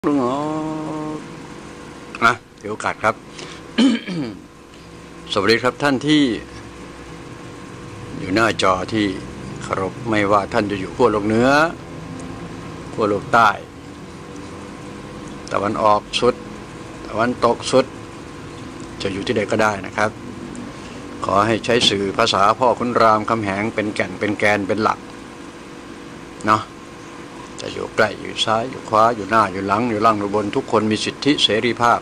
ลุงอ๋อเดี๋ยวโอกาสครับ สวัสดีครับท่านที่อยู่หน้าจอที่เคารพไม่ว่าท่านจะอยู่ขั้วโลกเหนือขั้วโลกใต้ตะวันออกสุดตะวันตกสุดจะอยู่ที่ใดก็ได้นะครับขอให้ใช้สื่อภาษาพ่อขุนรามคำแหงเป็นแก่นเป็นแกนเป็นหลักเนาะจะอยู่ใกล้อยู่ซ้ายอยู่ขวาอยู่หน้าอยู่หลังอยู่ล่างอยู่บนทุกคนมีสิทธิเสรีภาพ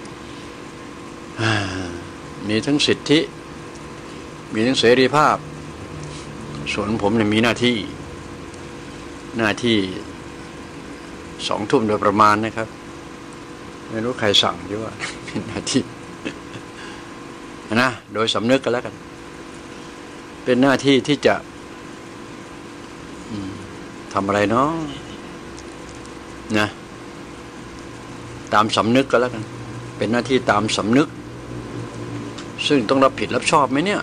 มีทั้งสิทธิมีทั้งเสรีภาพส่วนผมเนี่ยมีหน้าที่2 ทุ่มโดยประมาณนะครับไม่รู้ใครสั่งหรือว่าเป็นหน้าที่นะโดยสำนึกกันแล้วกันเป็นหน้าที่ที่จะทำอะไรเนาะนะตามสำนึกก็แล้วกันเป็นหน้าที่ตามสำนึกซึ่งต้องรับผิดรับชอบไหมเนี่ย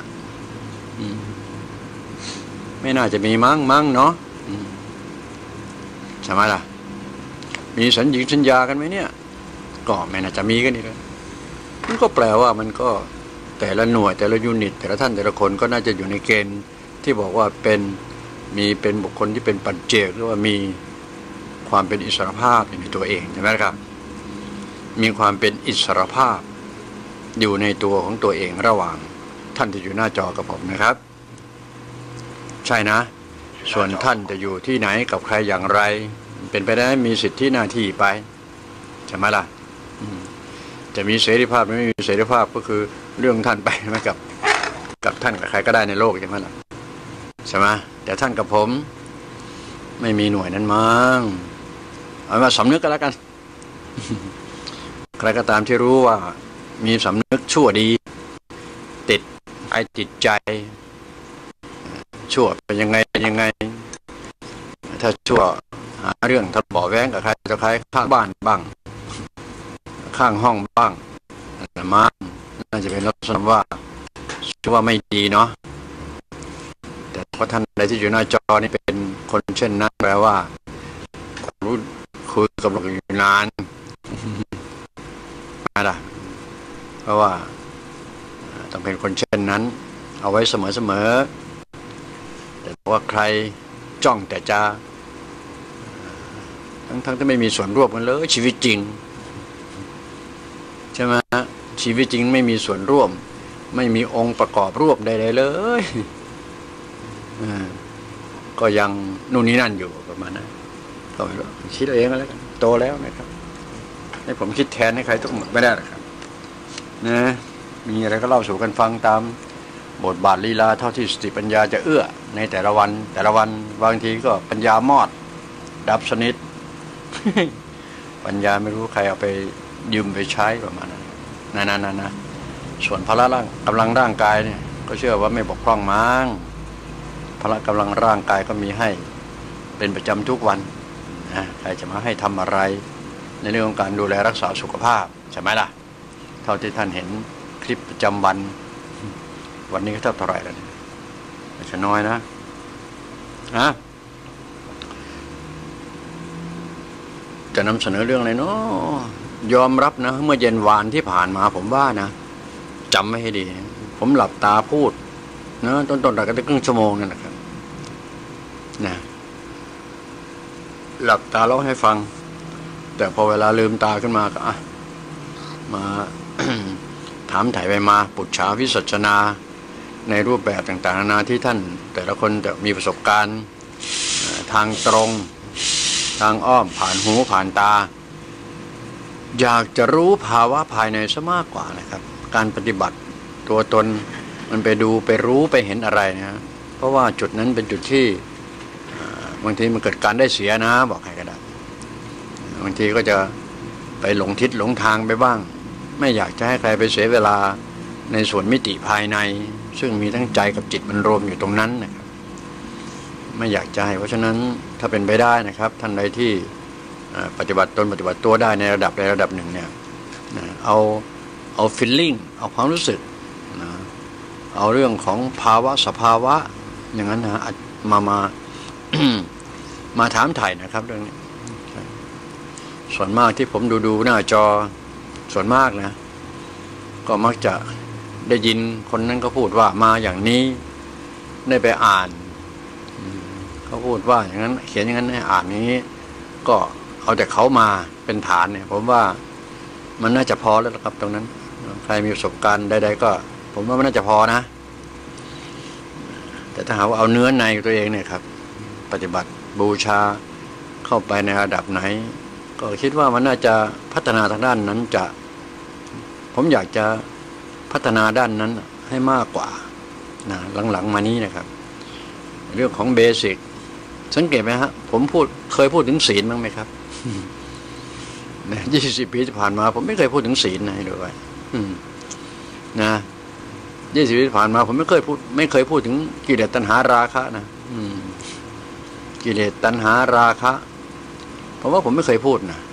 ไม่น่าจะมีมั้งเนาะใช่ไหมล่ะมีสัญญากันไหมเนี่ยก็ไม่น่าจะมีกันอีกแล้วมันก็แปลว่ามันก็แต่ละหน่วยแต่ละยูนิตแต่ละท่านแต่ละคนก็น่าจะอยู่ในเกณฑ์ที่บอกว่าเป็นบุคคลที่เป็นปัจเจกหรือว่ามีความเป็นอิสรภาพในตัวเองใช่ไหมครับมีความเป็นอิสรภาพอยู่ในตัวของตัวเองระหว่างท่านที่อยู่หน้าจอกับผมนะครับใช่นะส่วนท่านจะอยู่ที่ไหนกับใครอย่างไรเป็นไปได้มีสิทธิหน้าที่ไปใช่ไหมล่ะจะมีเสรีภาพไม่มีเสรีภาพก็คือเรื่องท่านไปไหมกับท่านกับใครก็ได้ในโลกใช่ไหมล่ะใช่ไหมแต่ท่านกับผมไม่มีหน่วยนั้นมั้งเอามาสำนึกกันแล้วกัน ใครก็ตามที่รู้ว่ามีสำนึกชั่วดีติดใจชั่วเป็นยังไงถ้าชั่วหาเรื่องทะเลาะแว้งกับใครจะใครข้างบ้านบ้างข้างห้องบ้างมาน่าจะเป็นลักษณะว่าชื่อว่าไม่ดีเนาะแต่พอท่านใดที่อยู่หน้าจอนี่เป็นคนเช่นนั้นแปลว่ารู้คุยกับเราอยู่นานมาล่ะเพราะว่าต้องเป็นคนเช่นนั้นเอาไว้เสมอแต่ว่าใครจ้องแต่จะทั้งที่ไม่มีส่วนร่วมกันเลยชีวิตจริงใช่ไหมชีวิตจริงไม่มีส่วนร่วมไม่มีองค์ประกอบร่วมใดๆเลยก็ยังนู่นนี่นั่นอยู่ประมาณนั้นก็ไม่รู้คิดเองก็แล้วกันโตแล้วนะครับให้ผมคิดแทนให้ใครทุกหมดไม่ได้หรอกครับนะมีอะไรก็เล่าสู่กันฟังตามบทบาทลีลาเท่าที่สติปัญญาจะเอื้อในแต่ละวันบางทีก็ปัญญามอดดับสนิท ปัญญาไม่รู้ใครเอาไปยืมไปใช้ประมาณนั้นนะส่วนพละกำลังร่างกายเนี่ยก็เชื่อว่าไม่บกพร่องมั้งพละกำลังร่างกายก็มีให้เป็นประจำทุกวันนะใครจะมาให้ทำอะไรในเรื่องของการดูแลรักษาสุขภาพใช่ไหมล่ะเท่าที่ท่านเห็นคลิปประจำวันนี้ก็เท่าไหร่แล้วเนี่ยไม่ใช่น้อยนะจะนำเสนอเรื่องอะไรเนาะยอมรับนะเมื่อเย็นวานที่ผ่านมาผมว่านะจำไม่ให้ดีผมหลับตาพูดนะต้นๆก็ได้ครึ่งชั่วโมงนั่นนะครับนะหลับตาเล่าให้ฟังแต่พอเวลาลืมตาขึ้นมาก็มา ถามถ่ายไปมาปุจฉาวิสัชนาในรูปแบบต่างๆนานาที่ท่านแต่ละคนจะมีประสบการณ์ทางตรงทางอ้อมผ่านหูผ่านตาอยากจะรู้ภาวะภายในซะมากกว่านะครับการปฏิบัติตัวตนมันไปดูไปรู้ไปเห็นอะไรนะเพราะว่าจุดนั้นเป็นจุดที่บางทีมันเกิดการได้เสียนะบอกใครก็ได้บางทีก็จะไปหลงทิศหลงทางไปบ้างไม่อยากจะให้ใครไปเสียเวลาในส่วนมิติภายในซึ่งมีทั้งใจกับจิตมันรวมอยู่ตรงนั้นนะครับไม่อยากจะให้เพราะฉะนั้นถ้าเป็นไปได้นะครับท่านใดที่ปฏิบัติตัวได้ในระดับหนึ่งเนี่ยเอาฟีลลิ่งเอาความรู้สึกเอาเรื่องของภาวะสภาวะอย่างนั้นนะมา มาถามถ่ายนะครับเรื่องนี้ส่วนมากที่ผมดูหน้าจอส่วนมากนะก็มักจะได้ยินคนนั้นก็พูดว่ามาอย่างนี้ได้ไปอ่านเขาพูดว่าอย่างนั้นเขียนอย่างนั้นให้อ่านนี้ก็เอาแต่เขามาเป็นฐานเนี่ยผมว่ามันน่าจะพอแล้วครับตรงนั้นใครมีประสบการณ์ใดๆก็ผมว่ามันน่าจะพอนะแต่ถ้าหากว่าเอาเนื้อในตัวเองเนี่ยครับปฏิบัติบูชาเข้าไปในระดับไหนก็คิดว่ามันน่าจะพัฒนาทางด้านนั้นจะผมอยากจะพัฒนาด้านนั้นให้มากกว่านะหลังๆมานี้นะครับเรื่องของเบสิกสังเกตไหมฮะผมเคยพูดถึงศีลบ้างไหมครับ20 ปีที่ผ่านมาผมไม่เคยพูดถึงศีลนะให้ดูไว้นะ20 ปีที่ผ่านมาผมไม่เคยพูดถึงกิเลสตัณหาราคะนะกิเลสตัณหาราคะเพราะว่าผมไม่เคยพูดนะ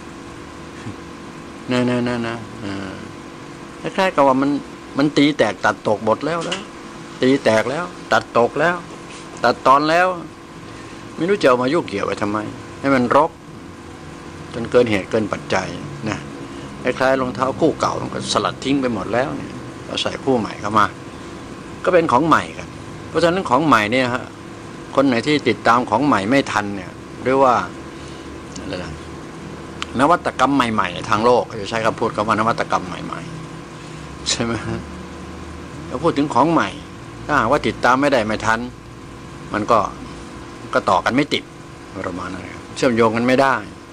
คล้ายๆกับว่ามันตีแตกตัดตกหมดแล้วตีแตกแล้วตัดตกแล้วตัดตอนแล้วไม่รู้จะเอามายุ่งเกี่ยวไว้ทำไมให้มันรกจนเกินเหตุเกินปัจจัยนะคล้ายๆรองเท้าคู่เก่ามันก็สลัดทิ้งไปหมดแล้วเนี่ยเราใส่คู่ใหม่เข้ามาก็เป็นของใหม่กันเพราะฉะนั้นของใหม่เนี่ยฮะคนไหนที่ติดตามของใหม่ไม่ทันเนี่ยหรือว่าอะไรนะนวัตกรรมใหม่ๆทางโลกจะใช้คำพูดคำว่านวัตกรรมใหม่ๆใช่ไหมเราพูดถึงของใหม่ถ้าหากว่าติดตามไม่ได้ไม่ทันมันก็ต่อกันไม่ติดประมาณนั้นครับเชื่อมโยงกันไม่ได้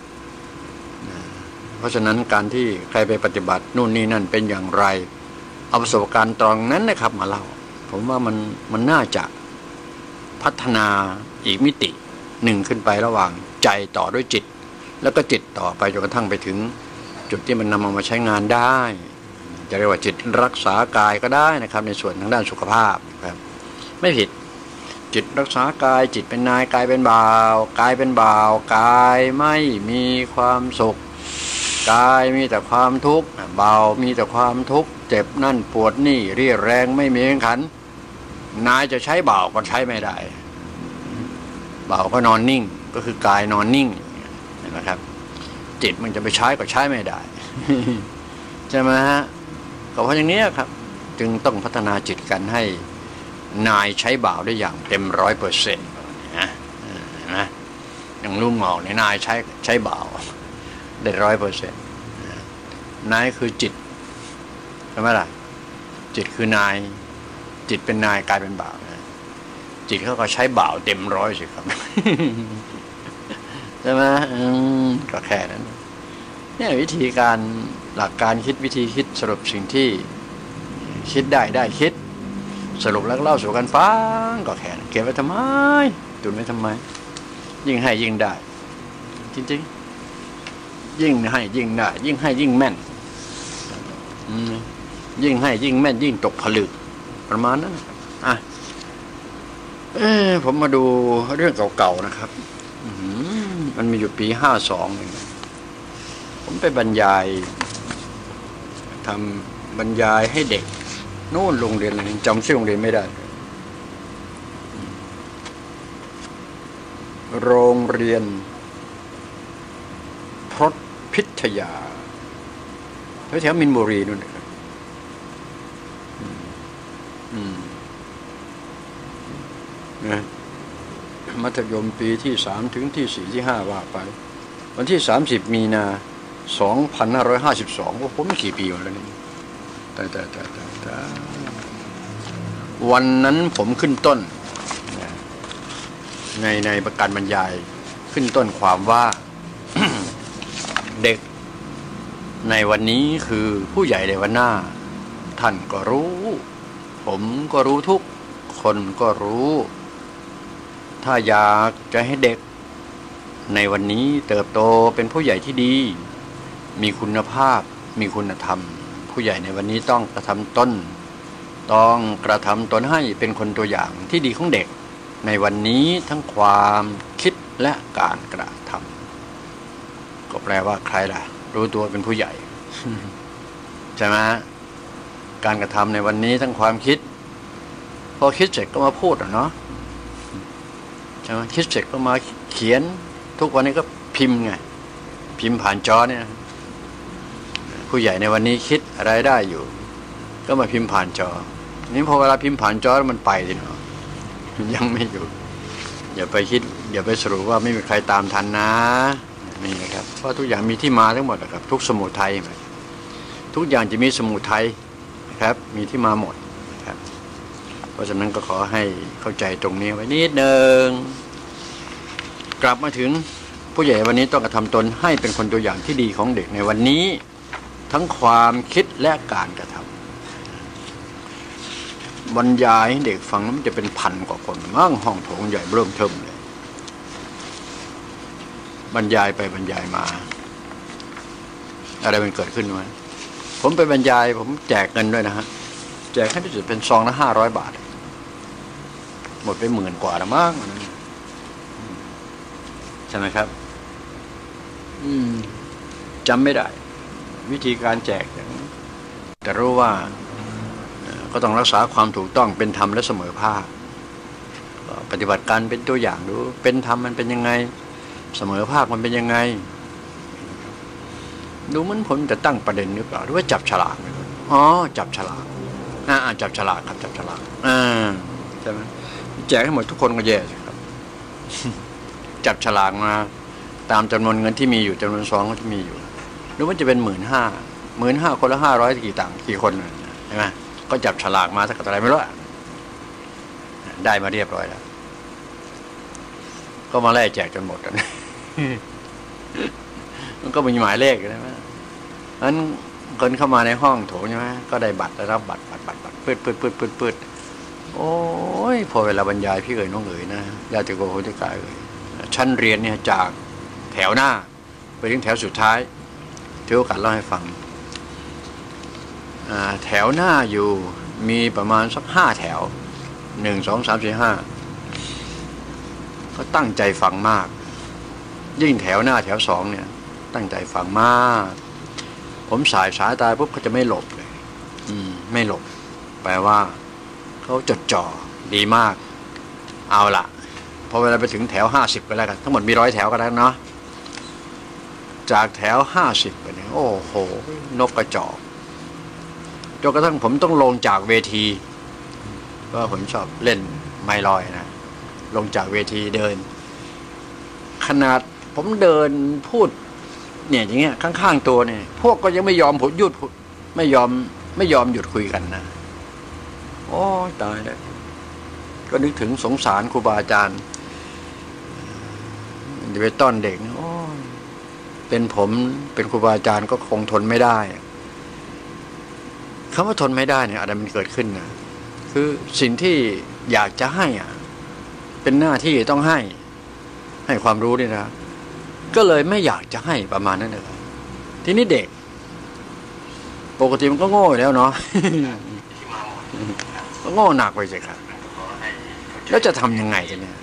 เพราะฉะนั้นการที่ใครไปปฏิบัตินู่นนี่นั่นเป็นอย่างไรเอาประสบการณ์ตรงนั้นนะครับมาเล่าผมว่ามันน่าจะพัฒนาอีกมิติหนึ่งขึ้นไประหว่างใจต่อด้วยจิตแล้วก็จิตต่อไปจนกระทั่งไปถึงจุดที่มันนำมาใช้งานได้จะเรียกว่าจิตรักษากายก็ได้นะครับในส่วนทางด้านสุขภาพครับไม่ผิดจิตรักษากายจิตเป็นนายกายเป็นบ่าวกายเป็นบ่าวกายไม่มีความสุขกายมีแต่ความทุกข์บ่าวมีแต่ความทุกข์เจ็บนั่นปวดนี่เรี่ยแรงไม่มีแข็งขันนายจะใช้บ่าวก็ใช้ไม่ได้บ่าวก็นอนนิ่งก็คือกายนอนนิ่งนะครับจิตมันจะไปใช้ก็ใช้ไม่ได้ใช่ไหมฮะก็เพราะอย่างนี้ครับจึงต้องพัฒนาจิตกันให้นายใช้บ่าวได้อย่างเต็ม100%นะอย่างลุงหมอกเนี่ยนายใช้บ่าวได้100%นายคือจิตใช่ไหมล่ะจิตคือนายจิตเป็นนายกลายเป็นบ่าวนะจิตเขาก็ใช้บ่าวเต็ม100สิครับใช่ไหมก็แค่นั้นเนี่ยวิธีการหลักการคิดวิธีคิดสรุปสิ่งที่คิดได้คิดสรุปแล้วเล่าสู่กันฟังก็แค่นั้นเก็บไว้ทำไมตุนไว้ทำไมยิ่งให้ยิ่งได้จริงๆยิ่งให้ยิ่งได้ยิ่งให้ยิ่งแม่นยิ่งให้ยิ่งแม่นยิ่งตกผลึกประมาณนั้นผมมาดูเรื่องเก่าๆนะครับมันมีอยู่ปี52นึงผมไปบรรยายบรรยายให้เด็กโน่นโรงเรียนอะไรจำชื่อโรงเรียนไม่ได้โรงเรียนพรตพิทยาแถวมินบุรีนู่นนะครับนะมัธยมปีที่3ถึงที่4ที่5ว่าไปวันที่30 มีนา 2552ผมไม่กี่ปีแล้วนี่แต่วันนั้นผมขึ้นต้นในประการบรรยายขึ้นต้นความว่า เด็กในวันนี้คือผู้ใหญ่ในวันหน้าท่านก็รู้ผมก็รู้ทุกคนก็รู้ถ้าอยากจะให้เด็กในวันนี้เติบโตเป็นผู้ใหญ่ที่ดีมีคุณภาพมีคุณธรรมผู้ใหญ่ในวันนี้ต้องกระทำตนให้เป็นคนตัวอย่างที่ดีของเด็กในวันนี้ทั้งความคิดและการกระทำก็แปลว่าใครล่ะรู้ตัวเป็นผู้ใหญ่ ใช่ไหมการกระทำในวันนี้ทั้งความคิดพอคิดเสร็จก็มาพูดเนาะใช่ไหมคิดเสร็จก็มาเขียนทุกวันนี้ก็พิมพ์ไงพิมพ์ผ่านจอเนี่ยผู้ใหญ่ในวันนี้คิดอะไรได้อยู่ก็มาพิมพ์ผ่านจอนี่พอเวลาพิมพ์ผ่านจอแล้วมันไปสิเนาะยังไม่อยู่อย่าไปคิดอย่าไปสรุปว่าไม่มีใครตามทันนะนี่นะครับเพราะทุกอย่างมีที่มาทั้งหมดนะครับทุกสมุทัยทุกอย่างจะมีสมุทัยนะครับมีที่มาหมดนะครับเพราะฉะนั้นก็ขอให้เข้าใจตรงนี้ไว้นิดนึงกลับมาถึงผู้ใหญ่วันนี้ต้องกระทำตนให้เป็นคนตัวอย่างที่ดีของเด็กในวันนี้ทั้งความคิดและการกระทำบรรยายให้เด็กฟังนั้นจะเป็นพันกว่าคนมั่งห้องโถงใหญ่เริ่มเทิมเลยบรรยายไปบรรยายมาอะไรมันเกิดขึ้นไหมผมไปบรรยายผมแจกเงินด้วยนะฮะแจกให้ที่สุดเป็นซองละ500 บาทหมดไป10,000 กว่าละมั้งใช่ไหมครับจำไม่ได้วิธีการแจกแต่รู้ว่าก็ต้องรักษาความถูกต้องเป็นธรรมและเสมอภาคปฏิบัติการเป็นตัวอย่างดูเป็นธรรมมันเป็นยังไงเสมอภาคมันเป็นยังไงดูมันผมจะตั้งประเด็นหรือเปล่าหรือว่าจับฉลากอ๋อจับฉลากจับฉลากครับจับฉลากใช่ไหมแจกให้หมดทุกคนก็แย่สิครับจับฉลากมาตามจำนวนเงินที่มีอยู่จำนวนซองก็ที่มีอยู่หรือว่าจะเป็น15,000คนละ500กี่ต่างกี่คนใช่ไหมก็จับฉลากมาสักอะไรไม่รู้ได้มาเรียบร้อยแล้วก็มาไล่แจกจนหมดนะมันก็มีหมายเลขใช่ไหมนั้นคนเข้ามาในห้องโถใช่ไหมก็ได้บัตรได้รับบัตรปืดโอ้ยพอเวลาบรรยายพี่เอ๋ยน้องเอ๋ยนะญาติโกโหติกาเอ๋ยชั้นเรียนเนี่ยจากแถวหน้าไปถึงแถวสุดท้ายถือโอกาสเล่าให้ฟังแถวหน้าอยู่มีประมาณสัก5 แถว1 2 3 4 5ก็ตั้งใจฟังมากยิ่งแถวหน้าแถว2เนี่ยตั้งใจฟังมากผมสายตาปุ๊บเขาจะไม่หลบเลยไม่หลบแปลว่าเขาจดจ่อดีมากเอาละพอเวลาไปถึงแถว50ไปแล้วกันทั้งหมดมี100 แถวกันแล้วเนาะจากแถว50ไปเนี่ยโอ้โหนกกระจอกจนกระทั่งผมต้องลงจากเวทีเพราะผมชอบเล่นไมลอยนะลงจากเวทีเดินขนาดผมเดินพูดเนี่ยอย่างเงี้ยข้างๆตัวเนี่ยพวกก็ยังไม่ยอมหยุดไม่ยอมหยุดคุยกันนะโอ้ตายแล้วก็นึกถึงสงสารครูบาอาจารย์จะไปต้อนเด็กโอ้เป็นผมเป็นครูบาอาจารย์ก็คงทนไม่ได้คำว่าทนไม่ได้เนี่ยอะไรมันเกิดขึ้นนะคือสิ่งที่อยากจะให้เป็นหน้าที่ต้องให้ความรู้นี่นะก็เลยไม่อยากจะให้ประมาณนั้นเลยทีนี้เด็กปกติมันก็โง่อยู่แล้วเนาะก็โง่หนักไปสิครับแล้วจะทำยังไงกันเนี่ย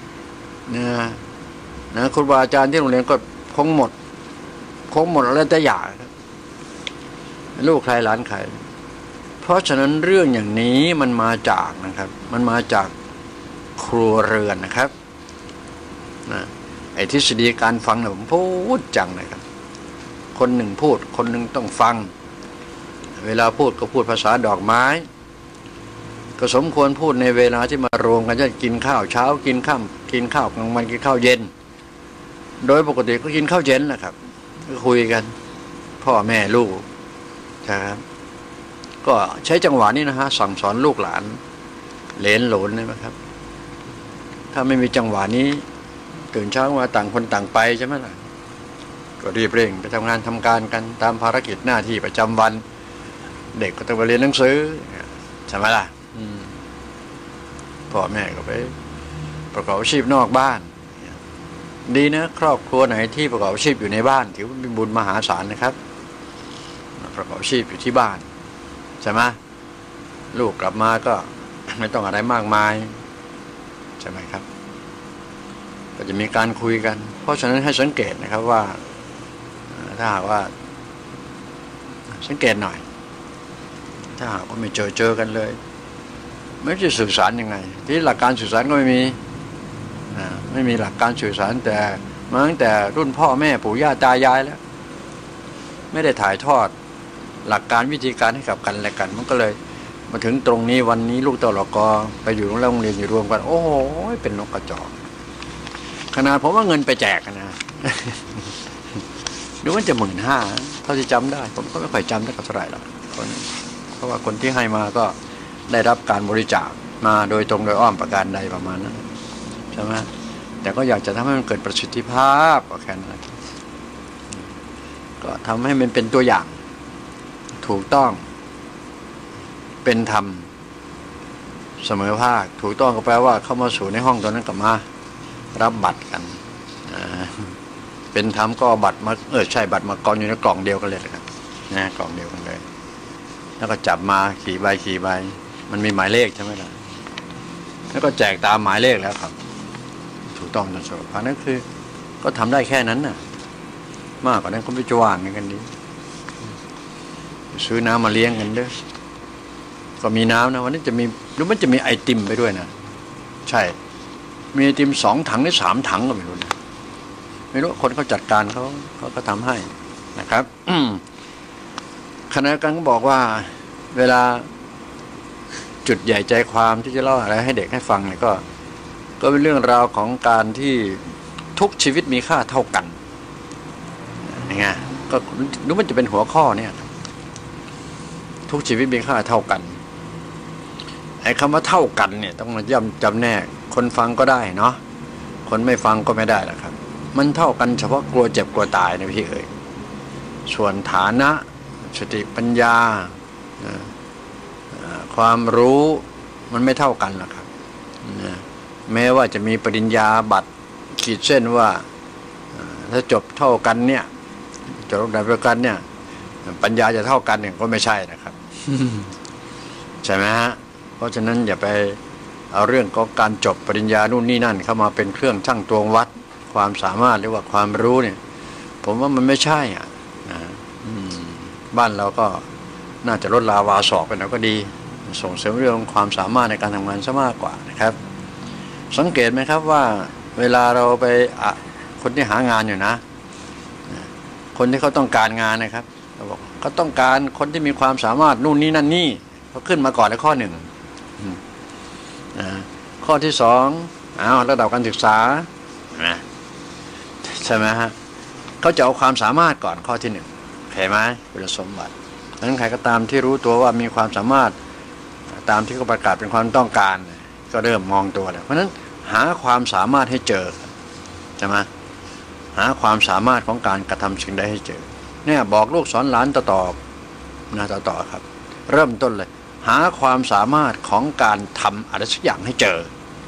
นะครูบาอาจารย์ที่โรงเรียนก็คงหมดแล้วแต่อยากลูกใครหลานใครเพราะฉะนั้นเรื่องอย่างนี้มันมาจากนะครับมันมาจากครัวเรือนนะครับนะไอ้ทฤษฎีการฟังเนี่ยผมพูดจังเลยครับคนหนึ่งพูดคนหนึ่งต้องฟังเวลาพูดก็พูดภาษาดอกไม้ก็สมควรพูดในเวลาที่มารวมกันจะกินข้าวเช้ากินข้าวกลางวันกินข้าวเย็นโดยปกติก็กินข้าวเย็นนะครับก็คุยกันพ่อแม่ลูกนะครับก็ใช้จังหวะนี้นะฮะสั่งสอนลูกหลานเหลนโหลนนะครับถ้าไม่มีจังหวะนี้ตื่นเช้ามาต่างคนต่างไปใช่ไหมล่ะก็รีบเร่งไปทำงานทำการกันตามภารกิจหน้าที่ประจำวันเด็กก็ต้องไปเรียนหนังสือใช่ไหมล่ะพ่อแม่ก็ไปประกอบอาชีพนอกบ้านดีนะครอบครัวไหนที่ประกอบอาชีพอยู่ในบ้านถือว่าเป็นบุญมหาศาลนะครับประกอบอาชีพอยู่ที่บ้านใช่ไหมลูกกลับมาก็ไม่ต้องอะไรมากมายใช่ไหมครับก็จะมีการคุยกันเพราะฉะนั้นให้สังเกตนะครับว่าถ้าหากว่าสังเกตหน่อยถ้าหากว่าไม่เจอกันเลยไม่จะสื่อสารยังไงที่หลักการสื่อสารก็ไม่มีหลักการสื่อสารแต่มาตั้งแต่รุ่นพ่อแม่ปู่ย่าตายายแล้วไม่ได้ถ่ายทอดหลักการวิธีการให้กับกันและกันมันก็เลยมาถึงตรงนี้วันนี้ลูกตลกไปอยู่โรงเรียนอยู่รวมกันโอ้โหเป็นนกกระจอกขนาดผมว่าเงินไปแจกนะดูว่าจะ15,000เท่าที่จำได้ผมก็ไม่ค่อยจำได้เท่าไหร่หรอกเพราะว่าคนที่ให้มาก็ได้รับการบริจาคมาโดยตรงโดยอ้อมประการใดประมาณนั้นใช่ไหมแต่ก็อยากจะทำให้มันเกิดประสิทธิภาพก็แค่นั้นก็ทำให้มันเป็นตัวอย่างถูกต้องเป็นธรรมเสมอภาคถูกต้องก็แปลว่าเข้ามาสู่ในห้องตัวนั้นก็มารับบัตรกันเป็นธรรมก็บัตรมาใช่บัตรมากองอยู่ในกล่องเดียวกันเลยนะครับนะกล่องเดียวกันเลยแล้วก็จับมาขี่ใบมันมีหมายเลขใช่ไหมล่ะแล้วก็แจกตามหมายเลขแล้วครับถูกต้องนะสุภาพนั่นคือก็ทำได้แค่นั้นน่ะมากกว่านั้นก็ไม่จะว่างกันดีซื้อน้ำมาเลี้ยงกันเด้อก็มีน้ำนะวันนี้จะมีหรือมันจะมีไอติมไปด้วยนะใช่มีไอติม2 ถังหรือ3 ถังก็ไม่รู้นะไม่รู้คนเขาจัดการเขาก็ทำให้นะครับคณะกรรมการบอกว่าเวลาจุดใหญ่ใจความที่จะเล่าอะไรให้เด็กให้ฟังเนี่ยก็เป็นเรื่องราวของการที่ทุกชีวิตมีค่าเท่ากันยังไงก็รู้มันจะเป็นหัวข้อเนี่ยทุกชีวิตมีค่าเท่ากันไอ้คำว่าเท่ากันเนี่ยต้องมาย่ำจำแนกคนฟังก็ได้เนาะคนไม่ฟังก็ไม่ได้หรอกครับมันเท่ากันเฉพาะกลัวเจ็บกลัวตายนะพี่เอ๋ยส่วนฐานะสติปัญญาความรู้มันไม่เท่ากันหรอกครับแม้ว่าจะมีปริญญาบัตรขีดเส้นว่าถ้าจบเท่ากันเนี่ยจบระดับเดียวกันเนี่ยปัญญาจะเท่ากันเนี่ยก็ไม่ใช่นะครับ ใช่ไหมฮะเพราะฉะนั้นอย่าไปเอาเรื่องของการจบปริญญานู่นนี่นั่นเข้ามาเป็นเครื่องชั่งตวงวัดความสามารถหรือว่าความรู้เนี่ยผมว่ามันไม่ใช่อ่ะนะบ้านเราก็น่าจะลดลาวาศอกไปหน่อยก็ดีส่งเสริมเรื่องความสามารถในการทำงานซะมากกว่านะครับสังเกตไหมครับว่าเวลาเราไปคนที่หางานอยู่นะคนที่เขาต้องการงานนะครับเขาบอกเขาต้องการคนที่มีความสามารถนู่นนี่นั่นนี่เขาขึ้นมาก่อนในข้อ 1ข้อที่ 2ระดับการศึกษาใช่ไหมฮะเขาจะเอาความสามารถก่อนข้อที่ 1เห็นไหมคุณสมบัติดังนั้นใครก็ตามที่รู้ตัวว่ามีความสามารถตามที่เขาประกาศเป็นความต้องการก็เริ่มมองตัวแล้วเพราะฉะนั้นหาความสามารถให้เจอใช่ไหมหาความสามารถของการกระทำสิ่งใดให้เจอเนี่ยบอกลูกสอนหลานต่อครับเริ่มต้นเลยหาความสามารถของการทำอะไรสักอย่างให้เจอ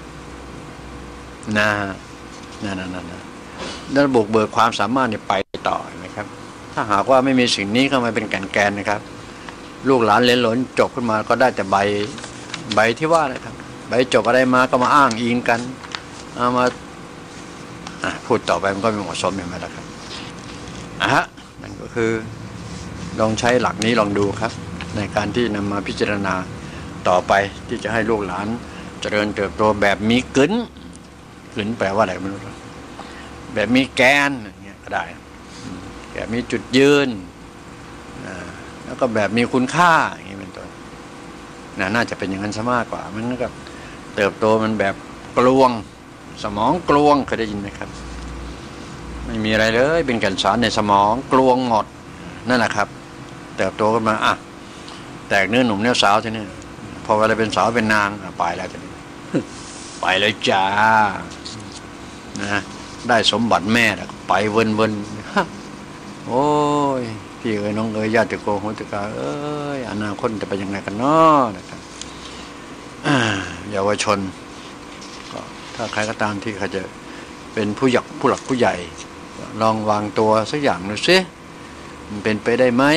แล้วบุกเบิกความสามารถเนี่ยไปต่อนะครับถ้าหากว่าไม่มีสิ่งนี้เข้ามาเป็นแกนนะครับลูกหลานเลี้ยงหลนจบขึ้นมาก็ได้แต่ใบที่ว่านะครับใบจบอะไรมาก็มาอ้างอิงกันเอามาพูดต่อไปมันก็ไม่เหมาะสมอย่างไรล่ะครับนั่นก็คือลองใช้หลักนี้ลองดูครับในการที่นำมาพิจารณาต่อไปที่จะให้ลูกหลานเจริญเติบโตแบบมีกึ๋นแปลว่าอะไรไม่รู้แบบมีแกนอย่างเงี้ยก็ได้แบบมีจุดยืนแล้วก็แบบมีคุณค่าอย่างนี้เป็นต้นน่าจะเป็นอย่างนั้นซะมากกว่ามันก็เติบโตมันแบบกลวงสมองกลวงเคยได้ยินไหมครับไม่มีอะไรเลยเป็นแก่นสารในสมองกลวงหมดนั่นแหละครับเติบโตขึ้นมาแตกเนื้อหนุ่มเนื้อสาวทีนี้พอเวลาเป็นสาวเป็นนางไปแล้วทีนี้ ไปเลยจ้านะได้สมบัติแม่แล้วไปเวินโอ้ยพี่เอ๋ยน้องเอ๋ยญาติโกโหติกาเอ้ยอนาคตจะเป็นยังไงกันเนาะนะครับเยาวชนก็ถ้าใครก็ตามที่เขาจะเป็นผู้หลักผู้ใหญ่ลองวางตัวสักอย่างหนึ่งสิมันเป็นไปได้ไหม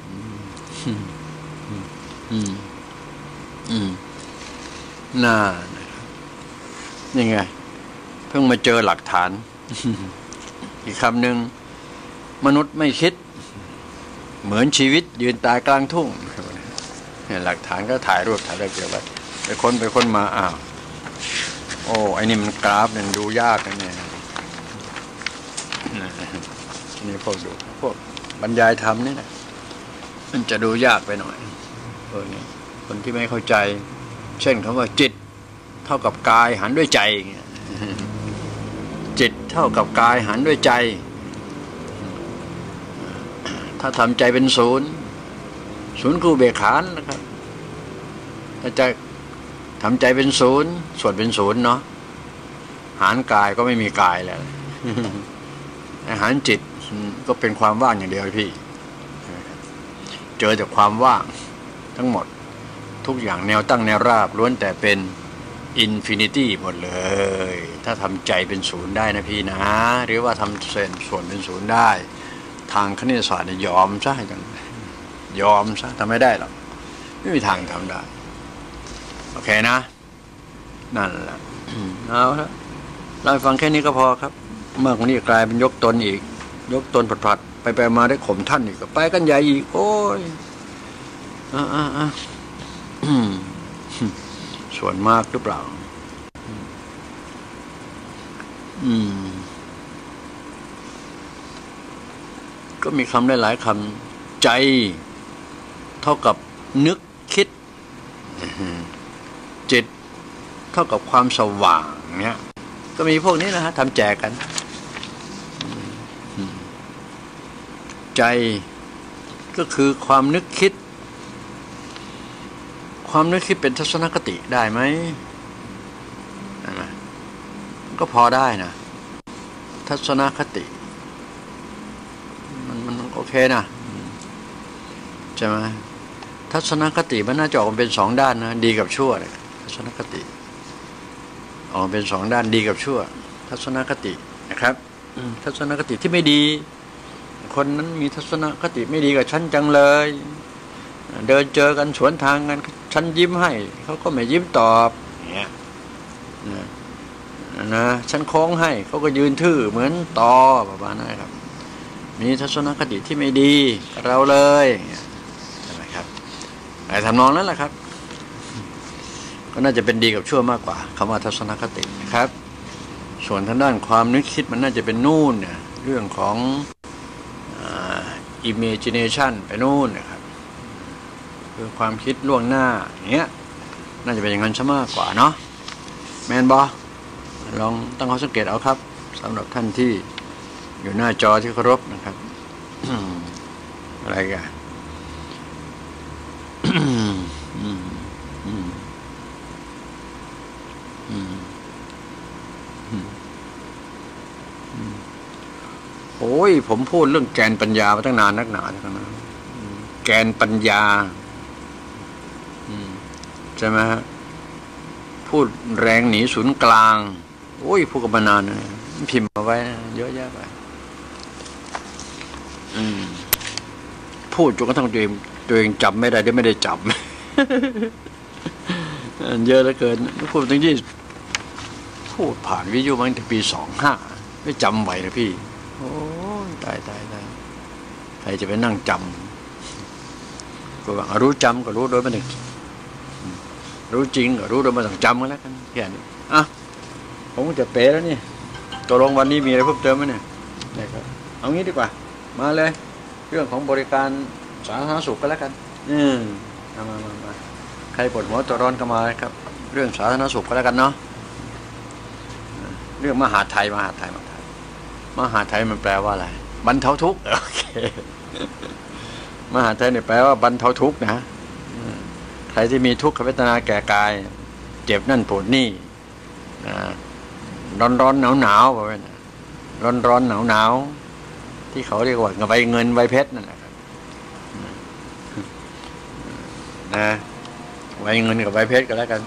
น่านี่ไงเพิ่งมาเจอหลักฐาน อีกคำหนึ่งมนุษย์ไม่คิดเหมือนชีวิตยืนตายกลางทุ่งเนี่ยหลักฐานก็ถ่ายรูปถ่ายอะไรเกี่ยวกับไปค้นมาโอ้ไอ้นี่มันกราฟเนี่ยดูยากนะเนี่ยนี่พวกดูพวกบรรยายธรรมนี่นะมันจะดูยากไปหน่อยนี่คนที่ไม่เข้าใจเช่นคำว่าจิตเท่ากับกายหันด้วยใจจิตเท่ากับกายหันด้วยใจถ้าทำใจเป็นศูนย์คืออุเบกขานะครับถ้าจะทำใจเป็นศูนย์ส่วนเป็นศูนย์เนาะหารกายก็ไม่มีกายแล้วหารจิตก็เป็นความว่างอย่างเดียวพี่เจอแต่ความว่างทั้งหมดทุกอย่างแนวตั้งแนวราบล้วนแต่เป็นอินฟินิตี้หมดเลยถ้าทำใจเป็นศูนย์ได้นะพี่นะหรือว่าทำส่วนเป็นศูนย์ได้ทางคณิตศาสตร์ยอมซะให้กันยอมซะทำไม่ได้หรอกไม่มีทางทำได้โอเคนะนั่นแหละเอาละเราฟังแค่นี้ก็พอครับเมื่อคนนี้กลายเป็นยกตนอีกยกตนผัดไปมาได้ข่มท่านอีกก็ไปกันใหญ่อีกโอ้ยส่วนมากหรือเปล่าก็มีคำได้หลายคำใจเท่ากับนึกคิดจิตเท่ากับความสว่างเนี่ยก็มีพวกนี้นะฮะทำแจกกันใจก็คือความนึกคิดเป็นทัศนคติได้ไหมก็พอได้นะทัศนคติมันโอเคนะใช่ไหมทัศนคติมันน่าจะออกมาเป็นสองด้านนะดีกับชั่วเลยทัศนคติออกเป็นสองด้านดีกับชั่วทัศนคตินะครับทัศนคติที่ไม่ดีคนนั้นมีทัศนคติไม่ดีกับฉันจังเลยเดินเจอกันสวนทางกันฉันยิ้มให้เขาก็ไม่ยิ้มตอบอย่างเงี้ยนะฉันโค้งให้เขาก็ยืนทื่อเหมือนตอประมาณนั้นครับมีทัศนคติที่ไม่ดีกับเราเลยใช่ไหมครับไอ้ทำนองนั้นแหละครับก็น่าจะเป็นดีกับชั่วมากกว่าคำว่าทัศนคตินะครับส่วนทางด้านความนึกคิดมันน่าจะเป็นนู่นเนี่ยเรื่องของimagination ไปนู่นนะครับคือความคิดล่วงหน้าอย่างเงี้ยน่าจะเป็นอย่างนั้นซะมากกว่าเนาะแมนบอลองตั้งข้อสังเกตเอาครับสำหรับท่านที่อยู่หน้าจอที่เคารพนะครับอะไรกันโอ้ยผมพูดเรื่องแกนปัญญามาตั้งนานนักหนาทั้งนั้นแกนปัญญาใช่ไหมฮะพูดแรงหนีศูนย์กลางโอ้ยพูดกันมานานนะพิมพ์เอาไว้เยอะแยะไปพูดจนกระทั่งตัวเองจำไม่ได้เดี๋ยวไม่ได้จำเยอะเหลือเกินพูดตั้งที่พูดผ่านวิทยุมาตั้งแต่ปี25ไม่จำไหวนะพี่โอ้ตายใครจะไปนั่งจำก็ว่ารู้จำก็รู้โดยไม่ต้องรู้จริงก็รู้โดยไม่ต้องจำกันแล้วกันแค่นี้ผมจะเป๋แล้วนี่ตกลงวันนี้มีอะไรเพิ่มเติมไหมเนี่ยได้ครับเอางี้ดีกว่ามาเลยเรื่องของบริการสาธารณสุขก็แล้วกันมาใครปวดหัวตัวร้อนก็มาเลยครับเรื่องสาธารณสุขก็แล้วกันเนาะเรื่องมหาไทยมันแปลว่าอะไรบรรเทาทุกข์โอเคมหาไทยเนี่ยแปลว่าบรรเทาทุกข์นะใครที่มีทุกขเวทนาแก่กายเจ็บนั่นปวดนี่ร้อนหนาวแบบนั้นร้อนหนาวที่เขาเรียกว่าใบเงินใบเพชรนั่นแหละครับนะใบเงินกับใบเพชรก็แล้วกัน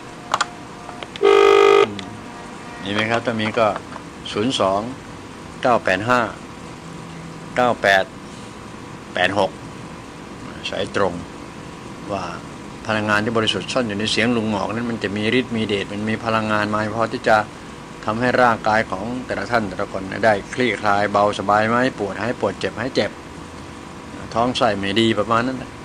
มีไหมครับถ้ามีก็02-985-9886สายตรงว่าพลังงานที่บริสุทธิ์ซ่อนอยู่ในเสียงลุงหงอกนั้นมันจะมีฤทธิ์มีเดชมันมีพลังงานมาพอที่จะทำให้ร่างกายของแต่ละท่านแต่ละคนได้คลี่คลายเบาสบายไหมปวดหายปวดเจ็บหายเจ็บท้องไส้ไม่ดีประมาณนั้นนะ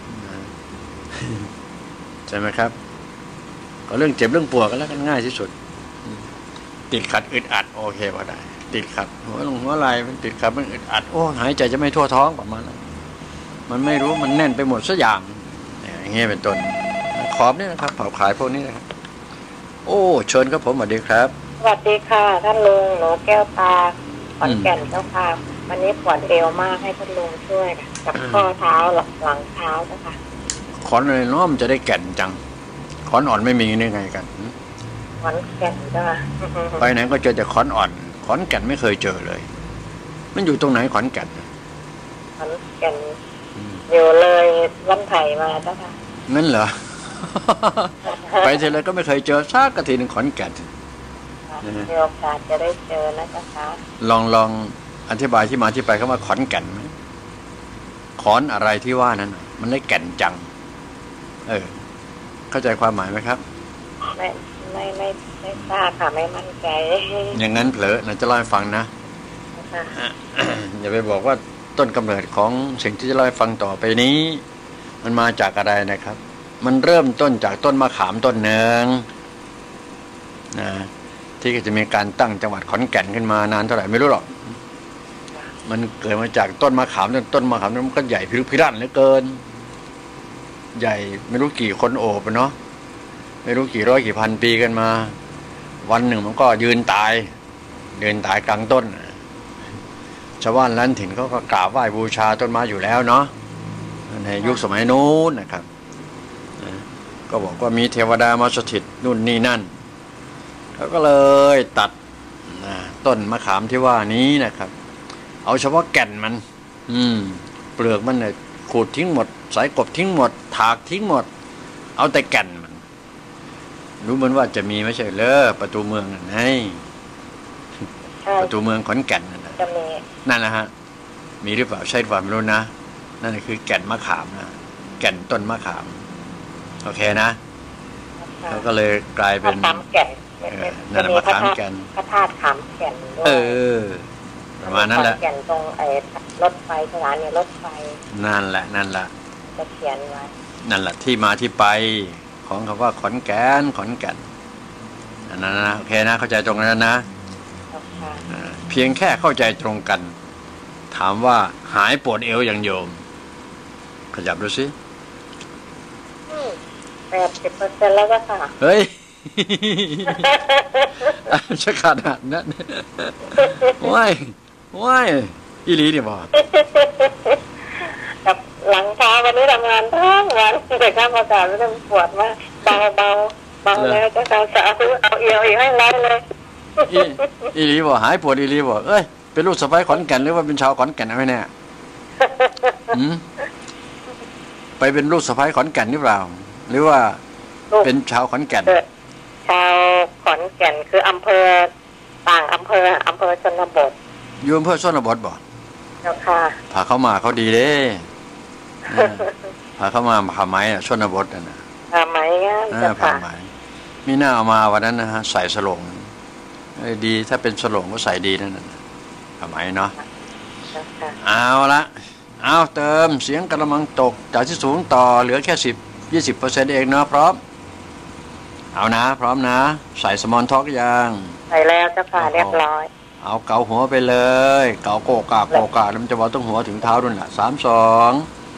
ใช่ไหมครับก็เรื่องเจ็บเรื่องปวดก็แล้วกันง่ายที่สุดติดขัดอึดอัดโอเคพอได้ติดขัดหัวไหล่มันติดขัดมันอึดอัดโอ้หายใจจะไม่ทั่วท้องประมาณนั้นมันไม่รู้มันแน่นไปหมดสักอย่างอย่างเงี้ยเป็นต้นขอบนี่นะครับเผาขายพวกนี้นะครับโอ้เชิญครับผมสวัสดีครับสวัสดีค่ะท่านลุงหนูแก้วตาขอนแก่นเจ้าค่ะวันนี้ปวดเอวมากให้ท่านลุงช่วยกับข้อเท้าหลังเท้าเจ้าค่ะขอนอะไรน้อมจะได้แก่นจังขอนอ่อนไม่มีได้ไงกันขอนแก่นเจ้าค่ะไปไหนก็เจอแต่ขอนอ่อนขอนแก่นไม่เคยเจอเลยมันอยู่ตรงไหนขอนแก่นขอนแก่นอยู่เลยลำไผ่มาเจ้าค่ะนั่นเหรอ ไปทีไรก็ไม่เคยเจอสักกะทีหนึ่งขอนแก่นมีโอกาสจะได้เจอนะเจ้าค่ะลองอธิบายที่มาที่ไปคำว่าขอนแก่นไหมขอนอะไรที่ว่านั้นมันได้แก่นจังเข้าใจความหมายไหมครับไม่ทราบค่ะไม่มั่นใจอย่างนั้นเผลอนะจะเล่าให้ฟังนะ อย่าไปบอกว่าต้นกำเนิดของสิ่งที่จะเล่าให้ฟังต่อไปนี้มันมาจากอะไรนะครับมันเริ่มต้นจากต้นมะขามต้นหนึ่งนะที่จะมีการตั้งจังหวัดขอนแก่นขึ้นมานานเท่าไหร่ไม่รู้หรอกมันเกิดมาจากต้นมะขามต้นมะขามนั้นมันก็ใหญ่พิรุพิรั่นเหลือเกินใหญ่ไม่รู้กี่คนโอบเนาะไม่รู้กี่ร้อยกี่พันปีกันมาวันหนึ่งมันก็ยืนตายกลางต้นชาวบ้านล้านถิ่นเขาก็กราบไหว้บูชาต้นไม้อยู่แล้วเนาะในยุคสมัยนู้นนะครับก็บอกว่ามีเทวดามาสถิตนู่นนี่นั่นเขาก็เลยตัดต้นมะขามที่ว่านี้นะครับเอาเฉพาะแก่นมันเปลือกมันเนี่ยขูดทิ้งหมดสายกบทิ้งหมดถากทิ้งหมดเอาแต่แก่นมันรู้เหมือนว่าจะมีไม่ใช่เหรอประตูเมืองนั่นไงประตูเมืองขอนแก่นนั่นแหละฮะมีหรือเปล่าใช่หรือเปล่าไม่รู้นะนั่นคือแก่นมะขามนะแก่นต้นมะขามโอเคนะแล้วก็เลยกลายเป็นแก่นนั่นแหละมะขามแก่นพระธาตุขามแก่นด้วยประมาณนั้นแหละแก่นตรงรถไฟสถานีรถไฟนั่นแหละจะเขียนไว้นั่นแหละที่มาที่ไปของคำว่าขอนแก่นนั่นนะโอเคนะเข้าใจตรงนั้นนะเพียงแค่เข้าใจตรงกันถามว่าหายปวดเอวอย่างโยมขยับดูสิ 80%แล้วก็ค่ะเฮ้ยจะขนาดนั้นว้ายอีหลีเนี่ยบอกกับหลังเท้าวันนี้ทำงานทั้งวันแต่ข้ามอากาศมันปวดมากเบาเลยจะสาวเอาเอวอีกให้ร้อยเลยอีหลีบอกหายปวดอีหลีบอกเอ้ยเป็นลูกสะใภ้ขอนแก่นหรือว่าเป็นชาวขอนแก่นไม่แน่ไปเป็นลูกสะใภ้ขอนแก่นหรือเปล่าหรือว่าเป็นชาวขอนแก่นชาวขอนแก่นคืออำเภอต่างอำเภอชนบทอยู่อำเภอชนบทบ่เจ้าค่ะพาเข้ามาเขาดีเด้พาเข้ามาผ้าไหมชนบทน่ะผ้าไหมเจ้าค่ะผ้าไหมมีหน้าเอามาวันนั้นนะฮะใส่สลงดีถ้าเป็นสลงก็ใส่ดีนั่นน่ะผ้าไหมเนาะเอาละเติมเสียงกระมังตกจากที่สูงต่อเหลือแค่20% เองเนาะพร้อมเอานะพร้อมนะใส่สมอลท็อกยังใส่แล้วเจ้าค่ะเรียบร้อยเอาเกาหัวไปเลยเกาโกกาแล้วมันจะว่าต้องหัวถึงเท้าด้วยแหละ3 2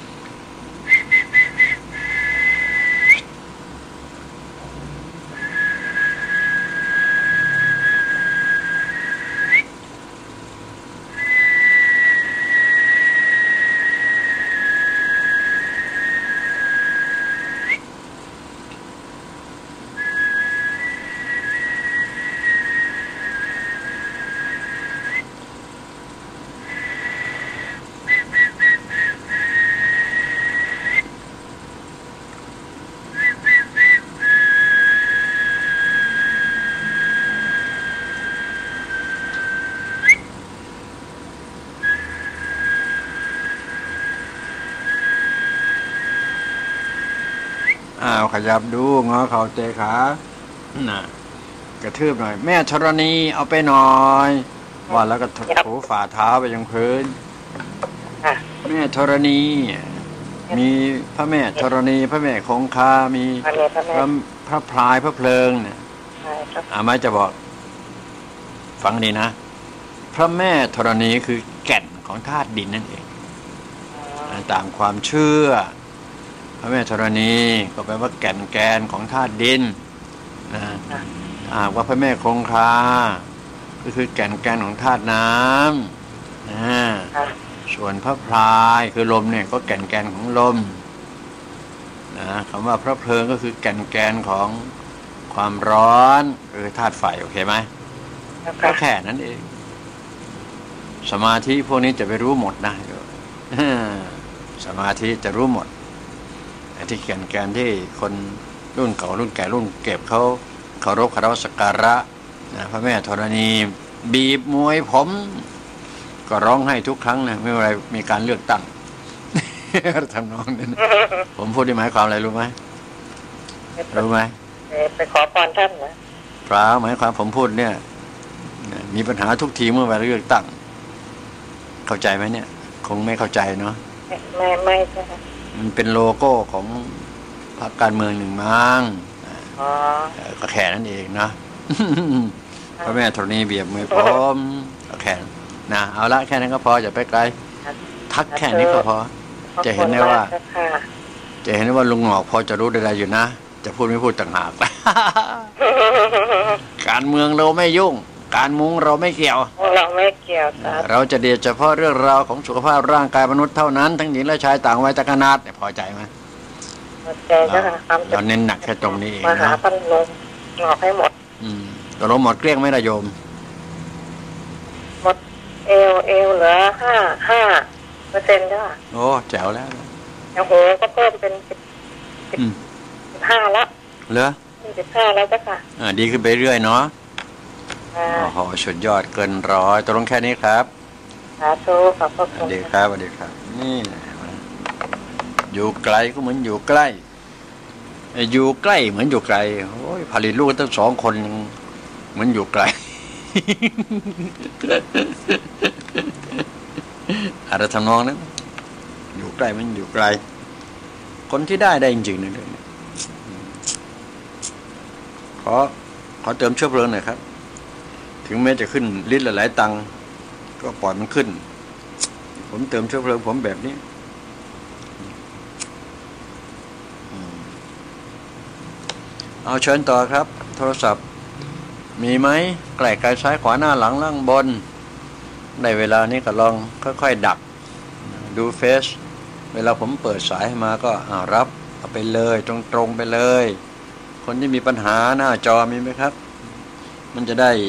ขยับดูงอเข่าเตะขาน่ะกระทืบหน่อยแม่ธรณีเอาไปหน่อยว่าแล้วก็ถูฝ่าเท้าไปยังพื้นแม่ธรณีมีพระแม่ธรณีพระแม่คงคามีพระพลายพระเพลิงเนี่ยไม่จะบอกฟังดีนะพระแม่ธรณีคือแก่นของธาตุดินนั่นเองตามความเชื่อพระแม่ธรณีก็แปลว่าแก่นแกนของธาตุดินนะว่าพระแม่คงคาก็คือแก่นแกนของธาตุน้ำส่วนพระพรายคือลมเนี่ยก็แก่นแกนของลมนะคำว่าพระเพลิงก็คือแก่นแกนของความร้อนคือธาตุไฟโอเคไหมก็แค่นั้นเองสมาธิพวกนี้จะไปรู้หมดนะสมาธิจะรู้หมดที่แก่นที่คนรุ่นเก่ารุ่นแก่รุ่นเก็บเขาเคารพคารวะสักการะนะพระแม่ธรณีบีบมวยผมก็ร้องให้ทุกครั้งนะไม่ว่ามีการเลือกตั้งทำนองนั้นผมพูดได้หมายความอะไรรู้ไหมไปขอพรท่านนะเปล่าหมายความผมพูดเนี่ยมีปัญหาทุกทีเมื่อเวลาเลือกตั้งเข้าใจไหมเนี่ยคงไม่เข้าใจเนาะไม่ใช่มันเป็นโลโก้ของพรรคการเมืองหนึ่งมั้งก็แค่นั้นเองนะพระแม่ธรณีเบียบมือผมก็แค่นะเอาละแค่นั้นก็พออย่าไปไกลทักแค่นี้ก็พอจะเห็นได้ว่าลุงหงอกพอจะรู้ได้อยู่นะจะพูดไม่พูดต่างหากการเมืองเราไม่ยุ่งการมุงเราไม่เกี่ยวเราจะเดียดเฉพาะเรื่องราวของสุขภาพร่างกายมนุษย์เท่านั้นทั้งหญิงและชายต่างวัยต่างขนาดพอใจไหมเราเน้นหนักแค่ตรงนี้เองนะมหาพันลมหงอกให้หมดตัวลมหมดเกลี้ยงไหมล่ะโยมหมดเอวเหลือ5%จ้ะโอ้แจ๋วแล้วโอ้โหก็เพิ่มเป็น15แล้วเหรอ 15แล้วจ้ะค่ะดีขึ้นไปเรื่อยเนาะโอ้โหสุดยอดเกินร้อยตกลงแค่นี้ครับสาธุขอบพระคุณดีครับสวัสดีครับนี่อยู่ไกลก็เหมือนอยู่ใกล้อยู่ใกล้เหมือนอยู่ไกลโอ้ยผลิตลูกตั้ง2 คนเหมือนอยู่ไกลอะไรทำนองนั้นอยู่ใกล้มันอยู่ไกลคนที่ได้จริงๆนะขอเติมเชื้อเพลิงหน่อยครับถึงแม้จะขึ้นลิตรละหลายตังค์ก็ปล่อยมันขึ้นผมเติมเชื้อเพลิงผมแบบนี้เอาเชิญต่อครับโทรศัพท์มีไหมไกลไกลซ้ายขวาหน้าหลังล่างบนในเวลานี้ก็ลองค่อยๆดักดูเฟซเวลาผมเปิดสายมาก็รับเอาไปเลยตรงๆไปเลยคนที่มีปัญหาหน้าจอมีไหมครับมันจะได้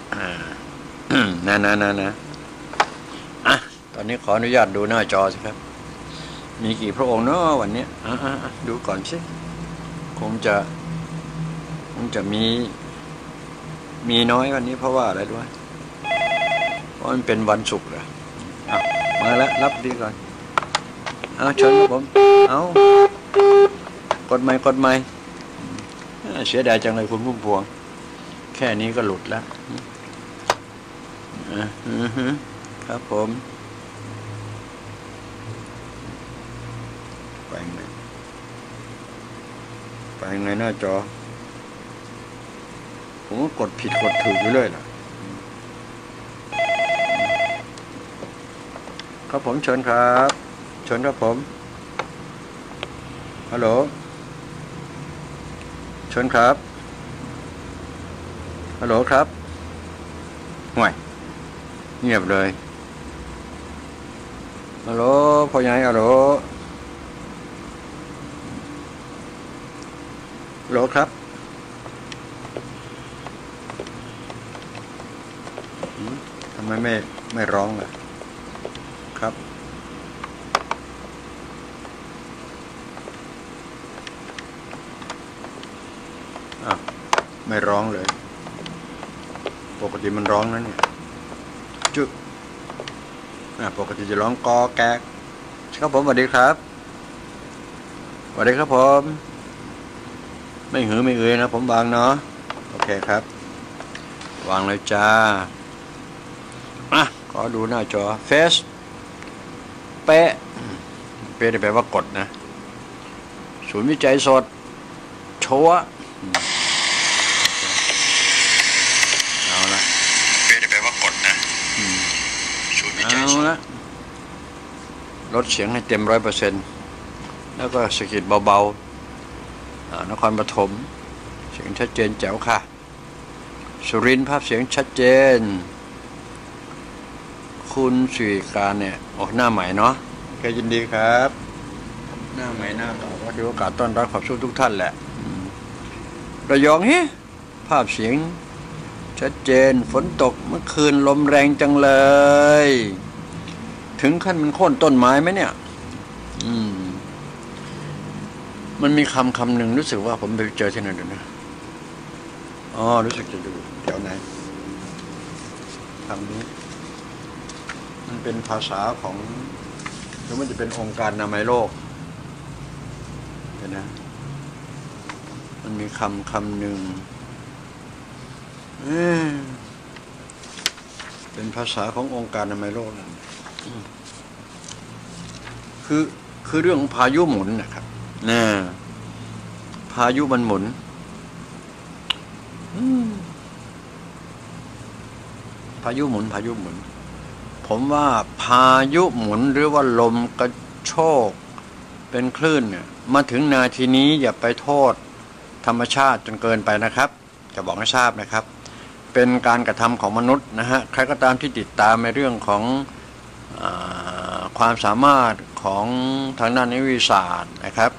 นะตอนนี้ขออนุญาตดูหน้าจอสิครับมีกี่พระองค์เนาะวันนี้ดูก่อนสิคงจะมีน้อยวันนี้เพราะว่าอะไรด้วยเพราะมันเป็นวันศุกร์เหรอมาแล้วรับดีก่อนเชิญครับผมกดไมค์เสียดายจังเลยคุณพุ่มพวงแค่นี้ก็หลุดแล้วครับผมไปไงหน้าจอผมก็กดผิดกดถูกอยู่เลยล่ะครับผมเชิญครับผมฮัลโหลเชิญครับฮัลโหลครับห่วยเงียบเลยฮัลโหลพ่อใหญ่ฮัลโหลครับทำไมไม่ร้องล่ะครับไม่ร้องเลยปกติมันร้องนั่นเนี่ยจุ๊ปกติจะร้องกอแก๊กครับผมสวัสดีครับผมไม่หือไม่เอ่ยนะผมวางเนาะโอเคครับวางเลยจ้าขอดูหน้าจอเฟซเป๊ะแปลว่ากดนะศูนย์วิจัยสดโชว์เอาละแปลว่ากดนะเอาละลดเสียงให้เต็ม100%แล้วก็สะกิดเบาๆนครปฐมเสียงชัดเจนแจ๋วค่ะสุรินทร์ภาพเสียงชัดเจนคุณสุริการเนี่ยหน้าใหม่เนาะก็ยินดีครับหน้าใหม่หน้าเก่าก็ถือโอกาสต้อนรับขอบคุณทุกท่านแหละระยองภาพเสียงชัดเจนฝนตกเมื่อคืนลมแรงจังเลยถึงขั้นมันโค่นต้นไม้ไหมเนี่ยมันมีคำหนึ่งรู้สึกว่าผมไปเจอที่ไหนดูนะรู้สึกจะดูแถวไหนคำนี้มันเป็นภาษาของหรือมันจะเป็นองค์การอนามัยโลกเห็นนะมันมีคำหนึ่งเป็นภาษาขององค์การอนามัยโลกนั่นคือเรื่องพายุหมุนนะครับพายุมันหมุนพายุหมุนผมว่าพายุหมุนหรือว่าลมกระโชกเป็นคลื่นเนี่ยมาถึงนาทีนี้อย่าไปโทษธรรมชาติจนเกินไปนะครับจะบอกให้ทราบนะครับเป็นการกระทำของมนุษย์นะฮะใครก็ตามที่ติดตามในเรื่องของความสามารถของทางด้านนิวิทยาศาสตร์นะครับ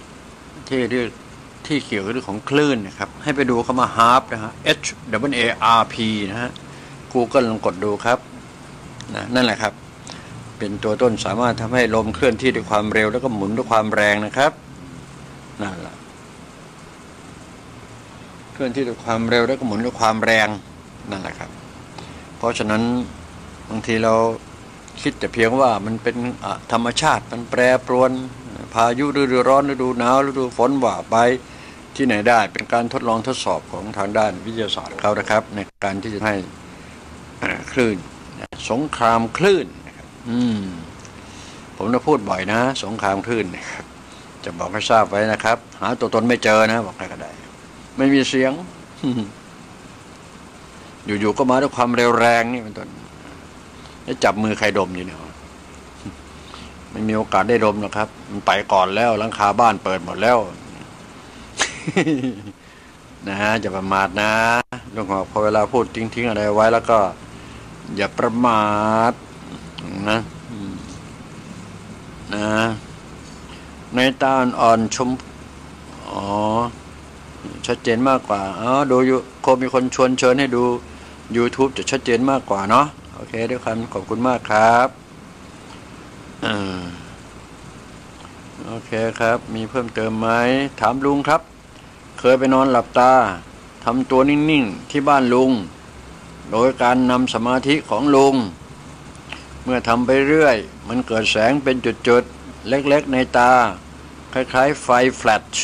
ที่เกี่ยวกับเรื่องของคลื่นนะครับให้ไปดูคำว่า HAARP นะฮะ HAARP นะฮะ Google ลองกดดูครับนั่นแหละครับเป็นตัวต้นสามารถทำให้ลมเคลื่อนที่ด้วยความเร็วแล้วก็หมุนด้วยความแรงนะครับนั่นแหละเคลื่อนที่ด้วยความเร็วแล้วก็หมุนด้วยความแรงนั่นแหละครับเพราะฉะนั้นบางทีเราคิดแต่เพียงว่ามันเป็นธรรมชาติมันแปรปรวนพายุฤดูร้อนฤดูหนาวฤดูฝนว่าไปที่ไหนได้เป็นการทดลองทดสอบของทางด้านวิทยาศาสตร์เขานะครับในการที่จะให้คลื่นสงครามคลื่นนะครับผมจะพูดบ่อยนะสงครามคลื่นนะครับจะบอกให้ทราบไว้นะครับหาตัวตนไม่เจอนะบอกใครก็ได้ไม่มีเสียง อยู่ๆก็มาด้วยความเร็วแรงนี่เป็นต้นแล้วจับมือใครดมอยู่เนี่ยไม่มีโอกาสได้ดมหรอกครับมันไปก่อนแล้วหลังคาบ้านเปิดหมดแล้ว นะฮะจะประมาทนะเรื่องของพอเวลาพูดทิ้งอะไรไว้แล้วก็อย่าประมาทนะในตาอ่อนชมชัดเจนมากกว่าดูอยู่มีคนชวนเชิญให้ดู YouTube จะชัดเจนมากกว่าเนาะโอเคด้วยกันขอบคุณมากครับโอเคครับมีเพิ่มเติมไหมถามลุงครับเคยไปนอนหลับตาทำตัวนิ่งๆที่บ้านลุงโดยการนำสมาธิของลุงเมื่อทำไปเรื่อยมันเกิดแสงเป็นจุดๆเล็กๆในตาคล้ายๆไฟแฟลช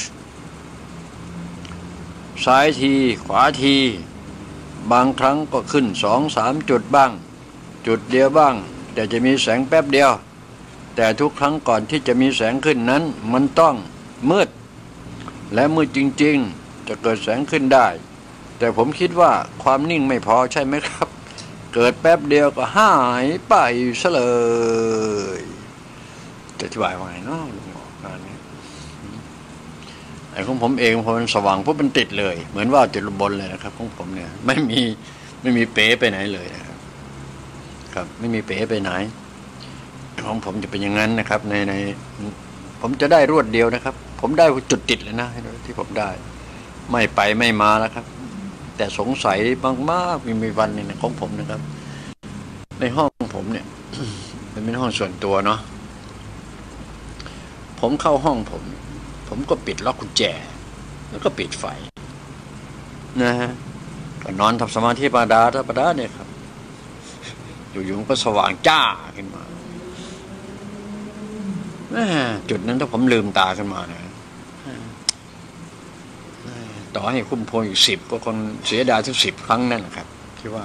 ซ้ายทีขวาทีบางครั้งก็ขึ้น2-3 จุดบ้างจุดเดียวบ้างแต่จะมีแสงแป๊บเดียวแต่ทุกครั้งก่อนที่จะมีแสงขึ้นนั้นมันต้องมืดและมืดจริงๆจะเกิดแสงขึ้นได้แต่ผมคิดว่าความนิ่งไม่พอใช่ไหมครับเกิดแป๊บเดียวก็หายไปซะเลยจะอธิบายว่าไงเนาะงานนี้ไอ้ของผมเองพอมันสว่างปุ๊บมันติดเลยเหมือนว่าจุดบนเลยนะครับของผมเนี่ยไม่มีเป๋ไปไหนเลยนะครับไม่มีเป๋ไปไหนของผมจะเป็นอย่างนั้นนะครับในผมจะได้รวดเดียวนะครับผมได้จุดติดเลยนะที่ผมได้ไม่ไปไม่มาแล้วครับแต่สงสัยมากๆมีวันนึงของผมนะครับในห้องผมเนี่ย เป็นห้องส่วนตัวเนาะผมเข้าห้องผมก็ปิดล็อกกุญแจแล้วก็ปิดไฟนะฮะก็นอนทำสมาธิธรรมดาเนี่ยครับอยู่ๆมันก็สว่างจ้าขึ้นมาจุดนั้นถ้าผมลืมตาขึ้นมาเนี่ยต่อให้คุ้มพวงอีก10ก็คนเสียดายทุก10 ครั้งนั่นแหละครับที่ว่า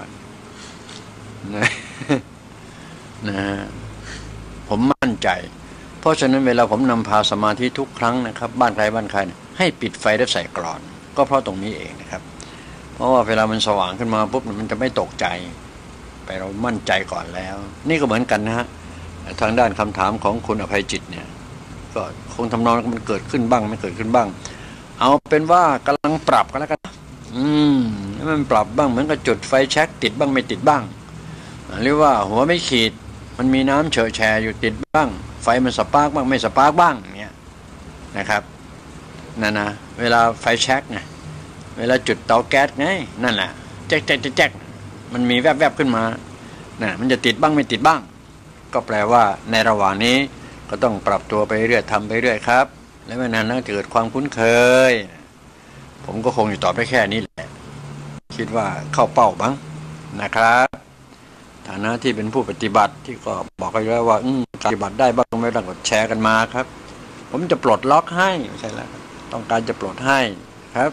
นะผมมั่นใจเพราะฉะนั้นเวลาผมนำพาสมาธิทุกครั้งนะครับบ้านใครบ้านใครให้ปิดไฟและใส่กลอนก็เพราะตรงนี้เองนะครับเพราะว่าเวลามันสว่างขึ้นมาปุ๊บมันจะไม่ตกใจไปเรามั่นใจก่อนแล้วนี่ก็เหมือนกันนะฮะทางด้านคำถามของคุณอภัยจิตเนี่ยก็คงทำนองมันเกิดขึ้นบ้างไม่เกิดขึ้นบ้างเอาเป็นว่ากำลังปรับกันแล้วกันมันปรับบ้างเหมือนกับจุดไฟแช็กติดบ้างไม่ติดบ้างหรือว่าหัวไม่ขีดมันมีน้ำเฉอะแฉะอยู่ติดบ้างไฟมันสปาร์กบ้างไม่สปาร์กบ้างเนี่ยนะครับนั่นนะเวลาไฟแช็กไงเวลาจุดเตาแก๊สไงนั่นแหละแจ๊กมันมีแวบๆขึ้นมาน่ะมันจะติดบ้างไม่ติดบ้างก็แปลว่าในระหว่างนี้ก็ต้องปรับตัวไปเรื่อยทำไปเรื่อยครับแล้วไม่นานก็เกิดความคุ้นเคยผมก็คงอยู่ตอบได้แค่นี้แหละคิดว่าเข้าเป้าบ้างนะครับฐานะที่เป็นผู้ปฏิบัติที่ก็บอกกันแล้วว่าปฏิบัติได้บ้างไม่ต้องกดแชร์กันมาครับผมจะปลดล็อกให้ไม่ใช่แล้วต้องการจะปลดให้ครับ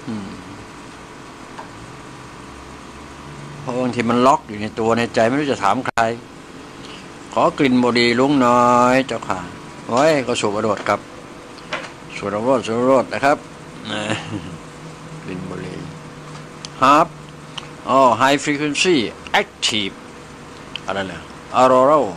เพราะบางทีมันล็อกอยู่ในตัวในใจไม่รู้จะถามใครขอกลิ่นบุหรี่ลุงน้อยเจ้าค่ะโอ้ยก็สูบอรรถครับสูบอรรถนะครับกลิ่นบุหรี่ครับhigh frequency active อะไรเนี่ย Auroral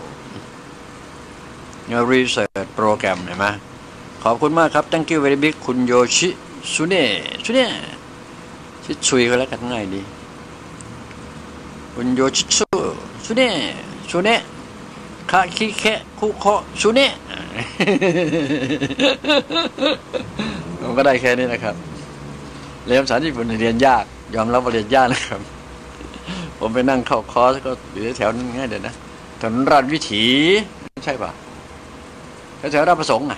Research Program เห็นไหมขอบคุณมากครับ thank you very big คุณโยชิซุเน่ชิชุยก็แล้วกันง่ายดีคุณโยชิซุเน่คาคิเคคุโคซุเน่ผมก็ได้แค่นี้นะครับเรียนภาษาญี่ปุ่นเรียนยากยอมรับว่าเรียนยากนะครับผมไปนั่งเข้าคอร์สก็อยู่แถวนั้นง่ายเดี๋ยวนะถนนราชวิถีใช่ป่ะแถวราชประสงค์ไง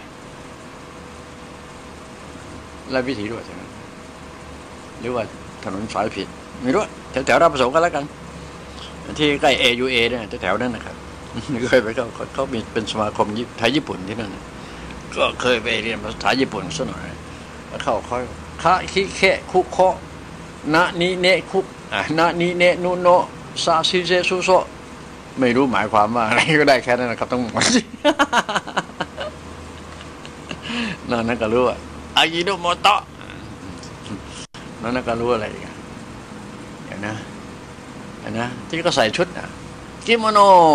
ราชวิถีด้วยใช่ไหมหรือว่าถนนสายผิดไม่รู้แถวราชประสงค์ก็แล้วกันที่ใกล้ AUA เนี่ยแถวนั้นนะครับเคยไปเขามีเป็นสมาคมไทยญี่ปุ่นที่นั่นก็เคยไปเรียนภาษาญี่ปุ่นสักหน่อยแล้วเข้าคอร์สคาคิเคคุโคนะนิเนะคุนะนิเนะนุโนะซาซิเซซุโซไม่รู้หมายความว่าอะไรก็ได้แค่นั้นนะครับต้องหมดนั่นก็รู้ว่าอายิโนโมโตะนั่นก็รู้อะไรกันอย่างนะที่ก็ใส่ชุดกิโมโน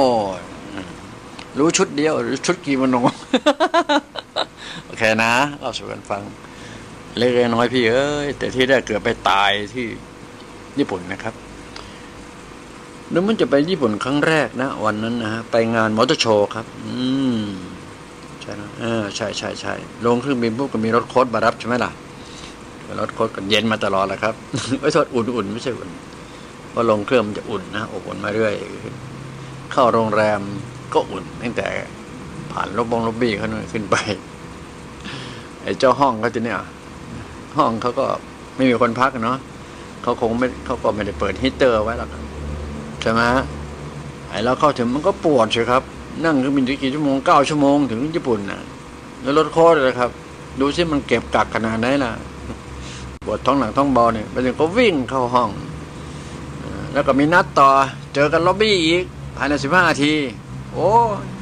รู้ชุดเดียวหรือชุดกิโมโนโอเคนะเราสู่กันฟังเล็กน้อยพี่เอ้ยแต่ที่ได้เกือบไปตายที่ญี่ปุ่นนะครับแล้วมันจะไปญี่ปุ่นครั้งแรกนะวันนั้นนะฮะไปงานมอเตอร์โชว์ครับใช่นะใช่ลงเครื่องบินปุ๊บก็มีรถโค้ดมารับใช่ไหมล่ะรถโค้ดก็เย็นมาตลอดแหละครับไม่ทอดอุ่นไม่ใช่อุ่นพอลงเครื่องมันจะอุ่นนะอบอุ่นมาเรื่อยเข้าโรงแรมก็อุ่นตั้งแต่ผ่านล็อบบี้เขาขึ้นไปไอ้เจ้าห้องเขาจะเนี่ยห้องเขาก็ไม่มีคนพักเนาะเขาก็ไม่ได้เปิดฮีตเตอร์ไว้หรอกใช่ไหมไอ้เราเข้าถึงมันก็ปวดใช่ครับนั่งเครื่องบินกี่ชั่วโมง9 ชั่วโมงถึงญี่ปุ่นนะแล้วรถโค้ดเลยครับดูซิมันเก็บกักขนาดไหนล่ะปวดท้องหลังท้องเบาเนี่ยไปถึงก็วิ่งเข้าห้องแล้วก็มีนัดต่อเจอกันล็อบบี้อีกภายใน15 นาทีโอ้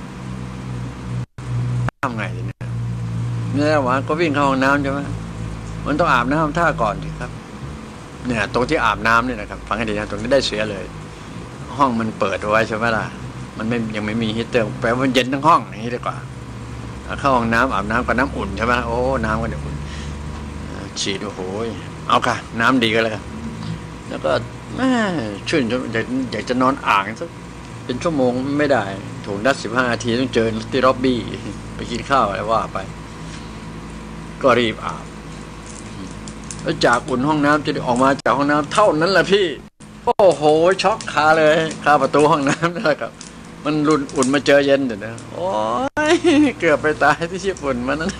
ทำไงเนี่ยว่าก็วิ่งเข้าห้องน้ำใช่ไหมมันต้องอาบน้ำท่าก่อนสิครับเนี่ยตรงที่อาบน้ำเนี่ยนะครับฟังให้ดีนะตรงนี้ได้เสียเลยห้องมันเปิดไว้ใช่ไหมล่ะมันยังไม่มีฮีตเตอร์แปลว่ามันเย็นทั้งห้องอย่างนี้ดีกว่าเข้าห้องน้ำอาบน้ำกับน้ำอุ่นใช่ไหมโอ้น้ำก็เดี๋ยวอุ่นฉีดโอ้โหเอาค่ะน้ำดีก็แล้วกันแล้วก็ชื่นอยากจะนอนอ่างสักเป็นชั่วโมงไม่ได้ถูกนัด15 นาทีต้องเจอที่ล็อบบี้ไปกินข้าวอะไรว่าไปก็รีบอาบแล้วจากอุ่นห้องน้ำจะได้ออกมาจากห้องน้ำเท่านั้นแหละพี่โอ้โหช็อกคาเลยคาประตูห้องน้ำนะครับมันอุ่นมาเจอเย็นเดี๋ยวนะโอ้ยเกือบไปตายที่ญี่ปุ่นมันนั้น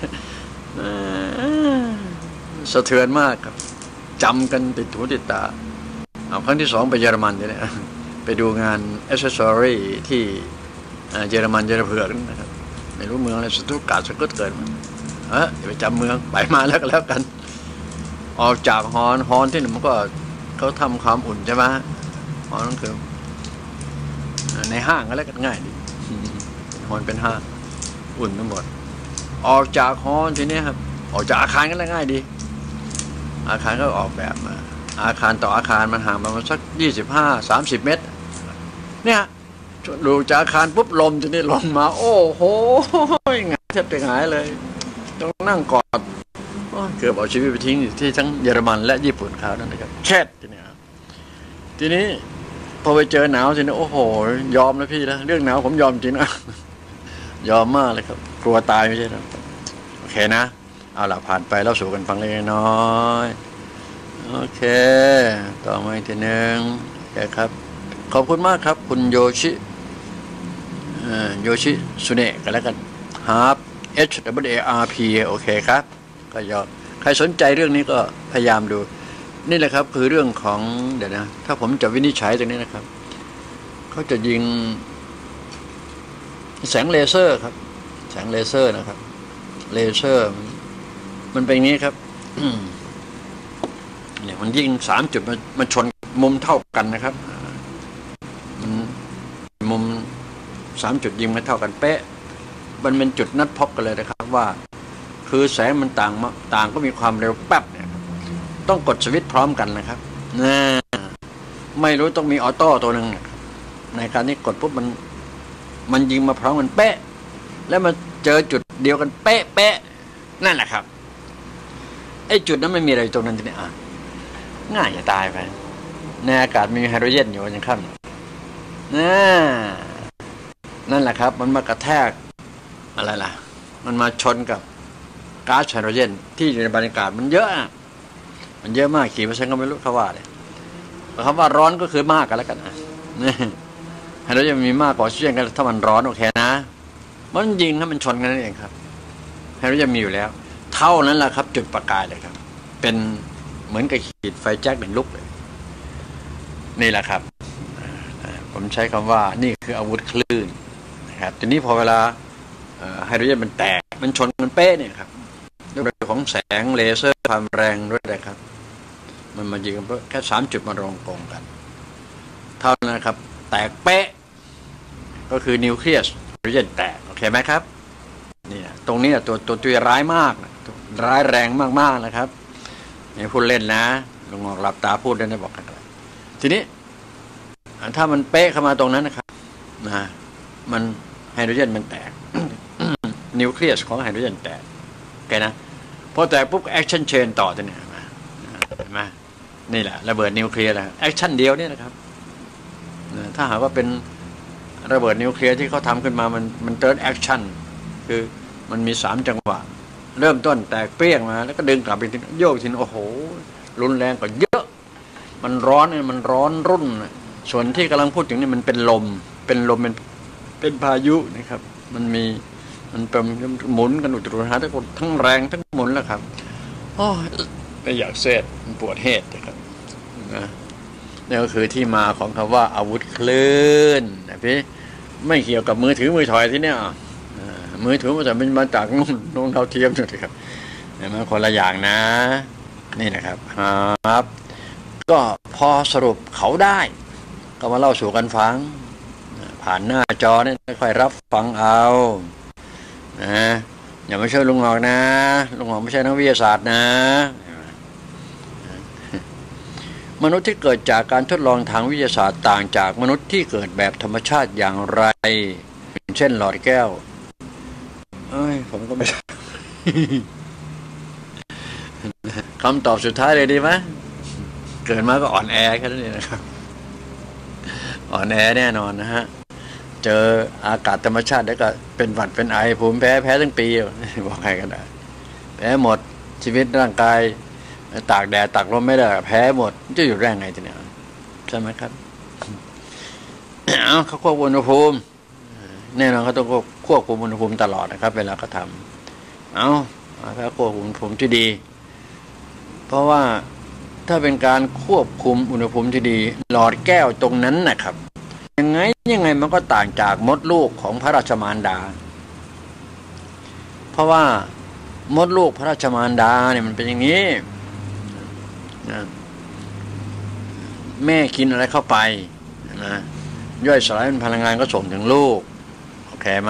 สะเทือนมากครับจำกันติดหูติดตาครั้งที่2ไปเยอรมันเนี่ยไปดูงาน accessory ที่เยอรมันเยอรเผือกนะครับไม่รู้เมืองอะไรสตุตการ์ดสกุตเกิดมันอย่าไปจำเมืองไปมาแล้วก็แล้วกันออกจากฮอนที่หนึ่งมันก็เขาทำความอุ่นใช่ไหมฮอนนั่นคือในห้างก็แล้วกันง่ายดีฮอนเป็นห้างอุ่นทั้งหมดออกจากฮอนทีนี้ครับออกจากอาคารก็แล้วง่ายดีอาคารก็ออกแบบมาอาคารต่ออาคารมันห่างประมาณสัก25-30 เมตรเนี่ยดูจากอาคารปุ๊บลมจะนี่ลงมาโอ้โหงานแทบจะหายเลยต้องนั่งกอดเกือบเอาชีวิตไปทิ้งที่ทั้งเยอรมันและญี่ปุ่นเขานั่นนะครับแค่ทีนี้ครับทีนี้พอไปเจอหนาวทีนี้โอ้โหยอมแล้วพี่นะเรื่องหนาวผมยอมจริงนะยอมมากเลยครับกลัวตายไม่ใช่หรอโอเคนะเอาล่ะผ่านไปเล่าสู่กันฟังเล็กน้อยโอเคต่อมาอีกทีหนึ่งแกครับขอบคุณมากครับคุณโยชิสุเนะกันแล้วกันฮาร์ป HWARP โอเคครับก็ยอดใครสนใจเรื่องนี้ก็พยายามดูนี่แหละครับคือเรื่องของเดี๋ยวนะถ้าผมจะวินิจฉัยตรงนี้นะครับเขาจะยิงแสงเลเซอร์ครับแสงเลเซอร์นะครับเลเซอร์มันเป็นอย่างนี้ครับเนี่ยมันยิง3 จุดมันชนมุมเท่ากันนะครับมันมุม3 จุดยิงมันเท่ากันเป๊ะมันเป็นจุดนัดพบกันเลยนะครับว่าคือแสงมันต่างก็มีความเร็วแป๊บเนี่ยต้องกดสวิตช์พร้อมกันนะครับนะไม่รู้ต้องมีออโต้ตัวหนึ่งในการที่กดปุ๊บมันยิงมาพร้อมกันเป๊ะแล้วมาเจอจุดเดียวกันเป๊ะนั่นแหละครับไอ้จุดนั้นไม่มีอะไรตรงนั้นทีนี้ง่ายจะตายไปในอากาศมีไฮโดรเจนอยู่ยังขั้นนั่นแหละครับมันมากระแทกอะไรล่ะมันมาชนกับก๊าซไฮโดรเจนที่อยู่ในบรรยากาศมันเยอะมากกี่เปอร์เซ็นต์ก็ไม่รู้เขาว่าเลยคำว่าร้อนก็คือมากกันแล้วกันไฮโดรเจนมีมากกว่าออกซิเจนกันถ้ามันร้อนโอเคนะมันยิงถ้ามันชนกันนั่นเองครับไฮโดรเจนมีอยู่แล้วเท่านั้นแหละครับจุดประกายเลยครับเป็นเหมือนกับขีดไฟแจ็ค1 ลูกเลยนี่แหละครับผมใช้คำว่านี่คืออาวุธคลื่นนะครับทีนี้พอเวลาไฮโดรเจนมันแตกมันชนกันเป๊ะเนี่ยครับด้วยของแสงเลเซอร์ความแรงด้วยนะครับมันมายิงกันแค่3 จุดมารวมกองกันเท่านั้นครับแตกเป๊ะก็คือนิวเคลียสไฮโดรเจนแตกโอเคไหมครับนี่ตรงนี้ตัวร้ายมากร้ายแรงมากๆนะครับนี่พูดเล่นนะลุงออกหลับตาพูดได้บอกกันทีนี้ถ้ามันเป๊ะเข้ามาตรงนั้นนะครับมันไฮโดรเจนมันแตก นิวเคลียสของไฮโดรเจนแตกโอเคนะพอแตกปุ๊บแอคชั่นเชนต่อตัวนี้เห็นไหมนี่แหละระเบิดนิวเคลียร์แอคชั่นเดียวนี่นะครับถ้าหากว่าเป็นระเบิดนิวเคลียร์ที่เขาทำขึ้นมามันเติร์ดแอคชั่นคือมันมี3 จังหวะเริ่มต้นแตกเปรี้ยงมาแล้วก็ดึงกลับไปทีโยกทีโอ้โหรุนแรงกว่าเยอะมันร้อนรุ่นส่วนที่กำลังพูดถึงนี่มันเป็นลมเป็นพายุนะครับมันเป็นหมุนกันอุตรุหะทั้งแรงทั้งหมุนแล้วครับโอ้ไม่อยากเสดมันปวดเหตุนะครับนี่ก็คือที่มาของคำว่าอาวุธคลื่นนะพี่ไม่เกี่ยวกับมือถือมือถอยที่เนี่ยมือถือมันมาจากนู่นเราเทียมนะครับเห็นไหมคนละอย่างนะนี่นะครับครับก็พอสรุปเขาได้ก็มาเล่าสู่กันฟังผ่านหน้าจอเนี่ยค่อยรับฟังเอาอย่ามาเชื่อลุงหงอกนะลุงหงอกไม่ใช่นักวิทยาศาสตร์นะมนุษย์ที่เกิดจากการทดลองทางวิทยาศาสตร์ต่างจากมนุษย์ที่เกิดแบบธรรมชาติอย่างไรเช่นหลอดแก้วผมก็ไม่คำตอบสุดท้ายเลยดีไหมเกิดมาก็อ่อนแอแค่นั้นเองนะครับอ่อนแอแน่นอนนะฮะเจออากาศธรรมชาติแล้วก็เป็นหวัดเป็นไอภูมิแพ้ทั้งปีบอกใครก็ได้แพ้หมดชีวิตร่างกายตากแดดตากลมไม่ได้แพ้หมดจะอยู่แรงไงทีเนี้ยใช่ไหมครับเขาควบคุมอุณหภูมิแน่นอนเขาต้องควบคุมอุณหภูมิตลอดนะครับเวลาเขาทำเขาควบคุมอุณหภูมิที่ดีเพราะว่าถ้าเป็นการควบคุมอุณหภูมิที่ดีหลอดแก้วตรงนั้นนะครับยังไงมันก็ต่างจากมดลูกของพระราชมารดาเพราะว่ามดลูกพระราชมารดาเนี่ยมันเป็นอย่างนี้นะแม่กินอะไรเข้าไปนะย่อยสลายเป็นพลังงานก็ส่งถึงลูกโอเคไหม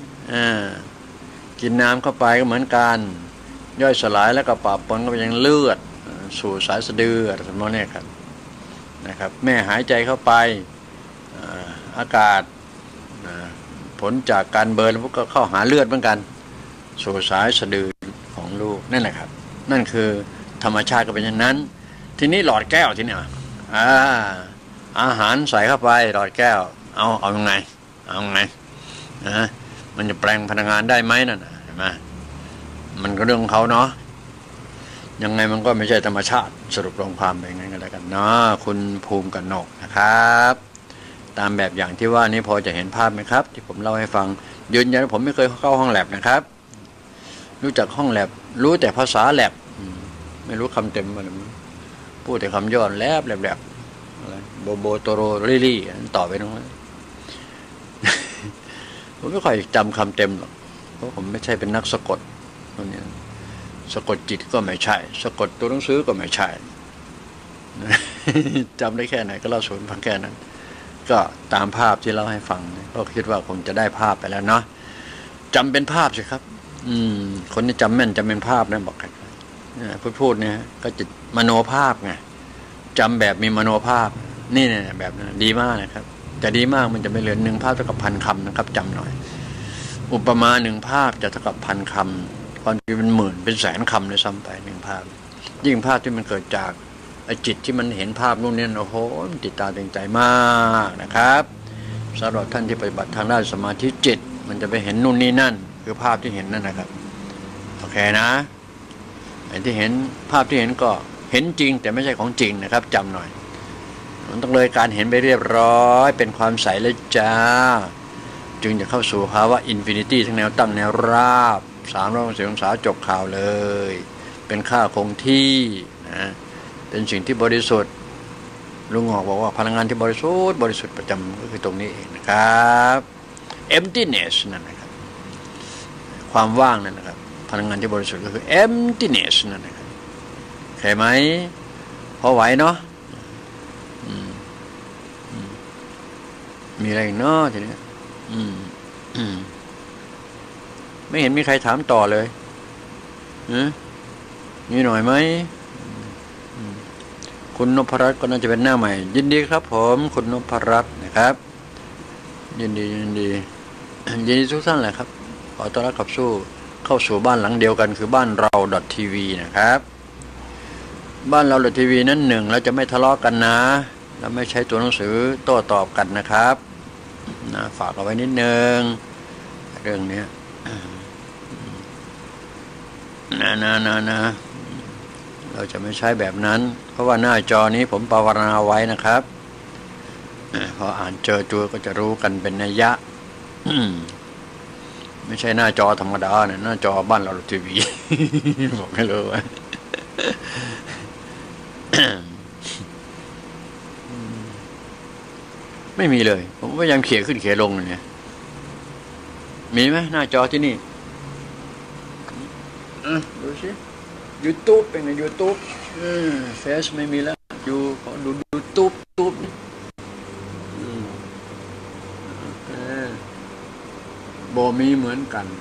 กินน้ำเข้าไปก็เหมือนกันย่อยสลายแล้วก็ปะปนก็ไปยังเลือดสู่สายสะดืออะไรพวกนี้ครับนะครับแม่หายใจเข้าไปอากาศผลจากการเบิร์นพวกก็เข้าหาเลือดเหมือนกันสู่สายสะดือของลูกนั่นแหละครับนั่นคือธรรมชาติก็เป็นอย่างนั้นทีนี้หลอดแก้วทีนี้อาหารใส่เข้าไปหลอดแก้วเอายังไงนะมันจะแปลงพลังงานได้ไหมนั่นเห็นไหมมันก็เรื่องของเขาเนาะยังไงมันก็ไม่ใช่ธรรมชาติสรุปลงความเป็นงั้นกันแล้วกันเนาะคุณภูมิกนกนะครับตามแบบอย่างที่ว่านี้พอจะเห็นภาพไหมครับที่ผมเล่าให้ฟังยืนยันว่าผมไม่เคยเข้าห้องแลบนะครับรู้จักห้องแลบรู้แต่ภาษาแลบไม่รู้คำเต็มมันพูดแต่คำย่อแลบอะไรโบโตโรลี่ต่อไปน้องผมไม่ค่อยจำคำเต็มหรอกเพราะผมไม่ใช่เป็นนักสะกดตัวนี้สะกดจิตก็ไม่ใช่สะกดตัวหนังสือก็ไม่ใช่จำได้แค่ไหนก็เล่าสู่ฟังแค่นั้นก็ตามภาพที่เล่าให้ฟังก็คิดว่าคงจะได้ภาพไปแล้วเนาะจำเป็นภาพสิครับคนที่จำแม่นจำเป็นภาพนะบอกกันพูดเนี่ยก็จะมโนภาพไงจำแบบมีมโนภาพนี่เนี่ยแบบนั้นดีมากนะครับจะดีมากมันจะไม่เหลือ1 ภาพเท่ากับ1,000 คำนะครับจำหน่อยอุปมา1 ภาพจะเท่ากับ1,000 คำความจริงเป็นหมื่นเป็นแสนคำเลยซ้ำไป1 ภาพยิ่งภาพที่มันเกิดจากจิตที่มันเห็นภาพนู่นนี่โอ้โหมันติดตาตึงใจมากนะครับสำหรับท่านที่ปฏิบัติทางด้านสมาธิจิตมันจะไปเห็นนู่นนี่นั่นคือภาพที่เห็นนั่นนะครับโอเคนะไอ้ที่เห็นภาพที่เห็นก็เห็นจริงแต่ไม่ใช่ของจริงนะครับจำหน่อยมันต้องเลยการเห็นไปเรียบร้อยเป็นความใสเลยจ้าจึงจะเข้าสู่ภาวะอินฟินิตี้ทั้งแนวตั้งแนวราบ360 องศาจบข่าวเลยเป็นค่าคงที่นะเป็นสิ่งที่บริสุทธิ์ลุงหอกบอกว่าพลังงานที่บริสุทธิ์ประจำก็คือตรงนี้เองนะครับ emptiness นั่นนะครับความว่างนั่นนะครับพลังงานที่บริสุทธิ์ก็คือ emptiness นั่นนะครับเข้าไหมพอไหวเนาะมีอะไรอีกเนาะทีนี้ไม่เห็นมีใครถามต่อเลยมีหน่อยไหมคุณนพรัตน์ก็น่าจะเป็นหน้าใหม่ยินดีครับผมคุณนพรัตน์นะครับยินดีทุกท่านแหละครับขอต้อนรับเข้าสู่บ้านหลังเดียวกันคือบ้านเรา .tv นะครับบ้านเรา .tv นั้น1แล้วจะไม่ทะเลาะกันนะแล้วไม่ใช้ตัวหนังสือโต้ตอบกันนะครับนะฝากเอาไว้นิดนึงเรื่องนี้นะเราจะไม่ใช้แบบนั้นเพราะว่าหน้าจอนี้ผมภาวนาไว้นะครับพออ่านเจอตัวก็จะรู้กันเป็นนัยยะไม่ใช่หน้าจอธรรมดาเนี่ยหน้าจอบ้านเราทีวีบอกให้รู้ว่าไม่มีเลยผมพยายามเขี่ยขึ้นเขี่ยลงเนี่ยมีไหมหน้าจอที่นี่ดูสิ YouTube เป็นไง YouTube เฟซไม่มีแล้วอยู่ขอดู YouTube นี่โบมีเหมือนกัน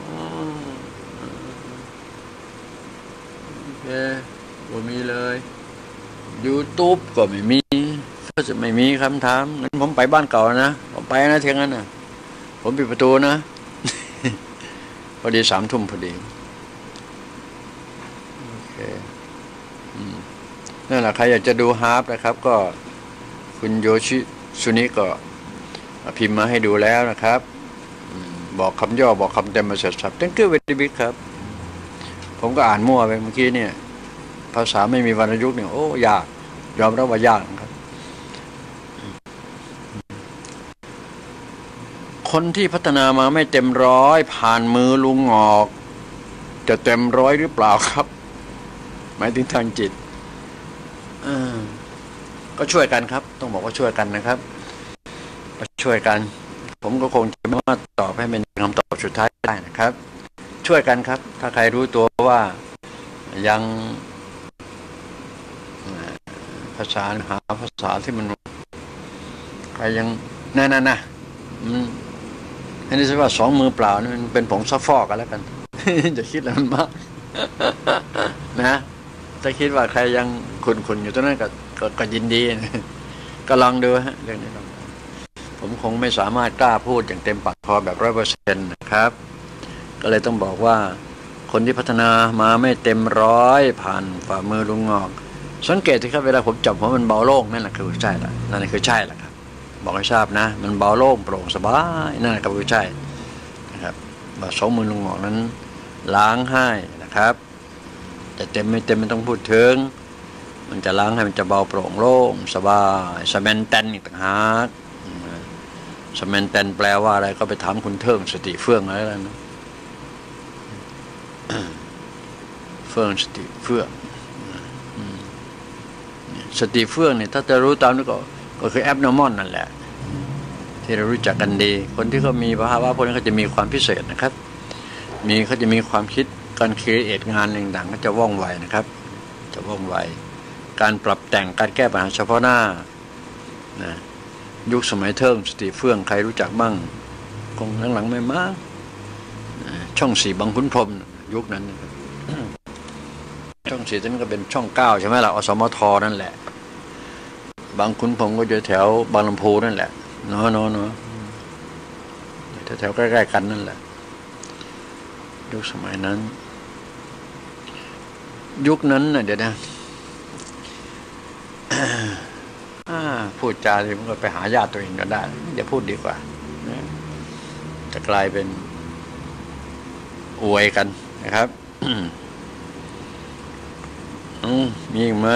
โอเคโบมีเลย YouTube ก็ไม่มีก็จะไม่มีคำถามงั้นผมไปบ้านเก่านะผมไปนะเที่ยงนั้นนะผมปิดประตูนะ พอดี3 ทุ่มพอดีโอเคนั่นแหละใครอยากจะดูฮาร์ปนะครับก็คุณโยชิซุนิก็พิมพ์มาให้ดูแล้วนะครับบอกคำย่อบอกคำเต็มมาเสร็จสับ Thank you very big ครับผมก็อ่านมั่วไปเมื่อกี้เนี่ยภาษาไม่มีวรรณยุกต์เนี่ยโอ้ยากยอมรับว่ายากครับคนที่พัฒนามาไม่เต็มร้อยผ่านมือลุงงอกจะเต็มร้อยหรือเปล่าครับหมายถึงทางจิตก็ช่วยกันครับต้องบอกว่าช่วยกันนะครับช่วยกันผมก็คงจะไม่ว่าตอบให้เป็นคำตอบสุดท้ายได้นะครับช่วยกันครับถ้าใครรู้ตัวว่ายังภาษาหาภาษาที่มันใครยังนั่นอันนี้ใช่ว่า2 มือเปล่านี่มันเป็นผงซักฟอกกันแล้วกัน จะคิดอะไรมันมาก นะถ้าคิดว่าใครยังขุ่นอยู่ตรงนั้นก็ยินดี ก็ลองดูฮะเรื่องนี้ลองผผมคงไม่สามารถกล้าพูดอย่างเต็มปากพอแบบ100%นะครับก็เลยต้องบอกว่าคนที่พัฒนามาไม่เต็มร้อยผ่านฝ่ามือลุงงอกสังเกตสิครับเวลาผมจับหัวมันเบาโล่งนั่นแหละคือใช่ละนั่นคือใช่ละครับบอกให้ทราบนะมันเบาโล่งโปร่งสบายนั่นแหละคือใช่นะครับว่าสองมือลุงงอกนั้นล้างให้นะครับจะเต็มไม่เต็มไม่ต้องพูดถึงมันจะล้างให้มันจะเบาโปร่งโล่งสบายสแมนแตนอีกต่างหากสแมนแตนแปลว่าอะไรก็ไปถามคุณเทิงสติเฟื่องอะไรแล้วนะเฟื่องสติเฟื่องสติเฟื่องเนี่ยถ้าจะรู้ตามนี้ก็คือแอปนอร์มอนนั่นแหละที่เรารู้จักกันดีคนที่เขามีภาวะพวกนี้เขาจะมีความพิเศษนะครับเขาจะมีความคิดการครีเอทงานต่างๆก็จะว่องไวนะครับจะว่องไวการปรับแต่งการแก้ปัญหาเฉพาะหน้านะยุคสมัยเทิงสติเฟื่องใครรู้จักบ้างคงหลังๆไม่มากช่อง4บางขุนพรหมยุคนั้นช่อง4นั้นก็เป็นช่อง9ใช่ไหมล่ะอสมทนั่นแหละบางขุนพรหมก็อยู่แถวบางลำพูนั่นแหละเนาะแถวใกล้ๆกันนั่นแหละยุคสมัยนั้นยุคนั้นน่ะเดี๋ยวนะพูดจาที่มันก็ไปหาญาติตัวเองก็ได้อย่าพูดดีกว่าจะกลายเป็นอวยกันนะครับมีอีกไหม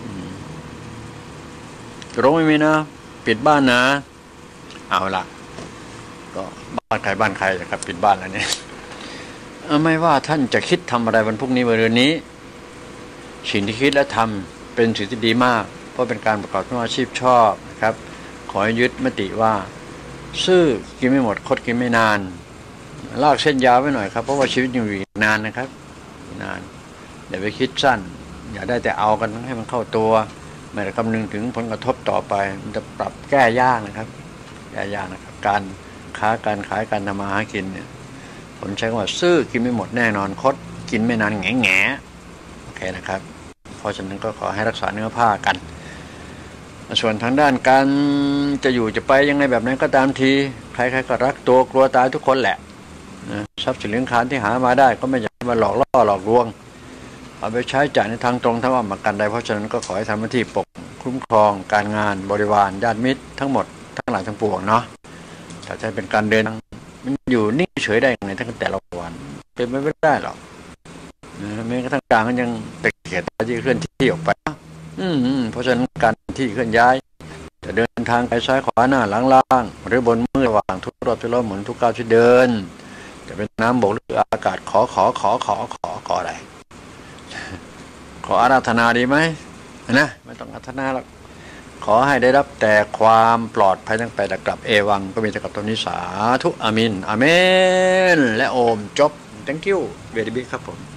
ร้องไม่มีนะปิดบ้านนะเอาละก็บ้านใครนะครับปิดบ้านแล้วเนี่ยไม่ว่าท่านจะคิดทำอะไรวันพรุ่งนี้วันนี้สิ่งที่คิดและทำเป็นสิ่งที่ดีมากเพราะเป็นการประกอบอาชีพชอบนะครับขอให้ยึดมติว่าซื่อกินไม่หมดคดกินไม่นานลากเส้นยาวไว้หน่อยครับเพราะว่าชีวิตยังอยู่อีกนานนะครับนานอย่าไปคิดสั้นอย่าได้แต่เอากันให้มันเข้าตัวไม่ได้คำนึงถึงผลกระทบต่อไปมันจะปรับแก้ยากนะครับแก้ยากนะครับการค้าการขายการทำมาหากินเนี่ยผมใช้คำว่าซื่อกินไม่หมดแน่นอนคดกินไม่นานแง่โอเคนะครับเพราะฉะนั้นก็ขอให้รักษาเนื้อผ้ากันส่วนทางด้านการจะอยู่จะไปยังไงแบบนั้นก็ตามทีใครๆก็รักตัวกลัวตายทุกคนแหละทรัพย์สินเลี้ยงคานที่หามาได้ก็ไม่อยากมาหลอกล่อหลอกลวงเอาไปใช้จ่ายในทางตรงทั้งว่าประกันใดเพราะฉะนั้นก็ขอให้ทำหน้าที่ปกคุ้มครองการงานบริวารญาติมิตรทั้งหมดทั้งหลายทั้งปวงเนาะถ้าใช้เป็นการเดินมันอยู่นิ่งเฉยได้ยังไงทั้งแต่ละวันเป็นไม่ได้หรอกแม้กระทั่งกลางก็ยังเป็นเขตที่เคลื่อนที่ออกไปเพราะฉะนั้นการที่เคลื่อนย้ายจะเดินทางไปซ้ายขวาหน้าหลังล่างหรือบนมือระหว่างทุกรอบหมุนทุกก้าวที่เดินจะเป็นน้ำบกหรืออากาศขออะไรขออาราธนาดีไหมนะไม่ต้องอาราธนาหรอกขอให้ได้รับแต่ความปลอดภัยทั้งไปและกลับเอวังก็มีแต่กับตรงนี้สาธุอามินอาเมนและโอมจบ thank you very big ครับผม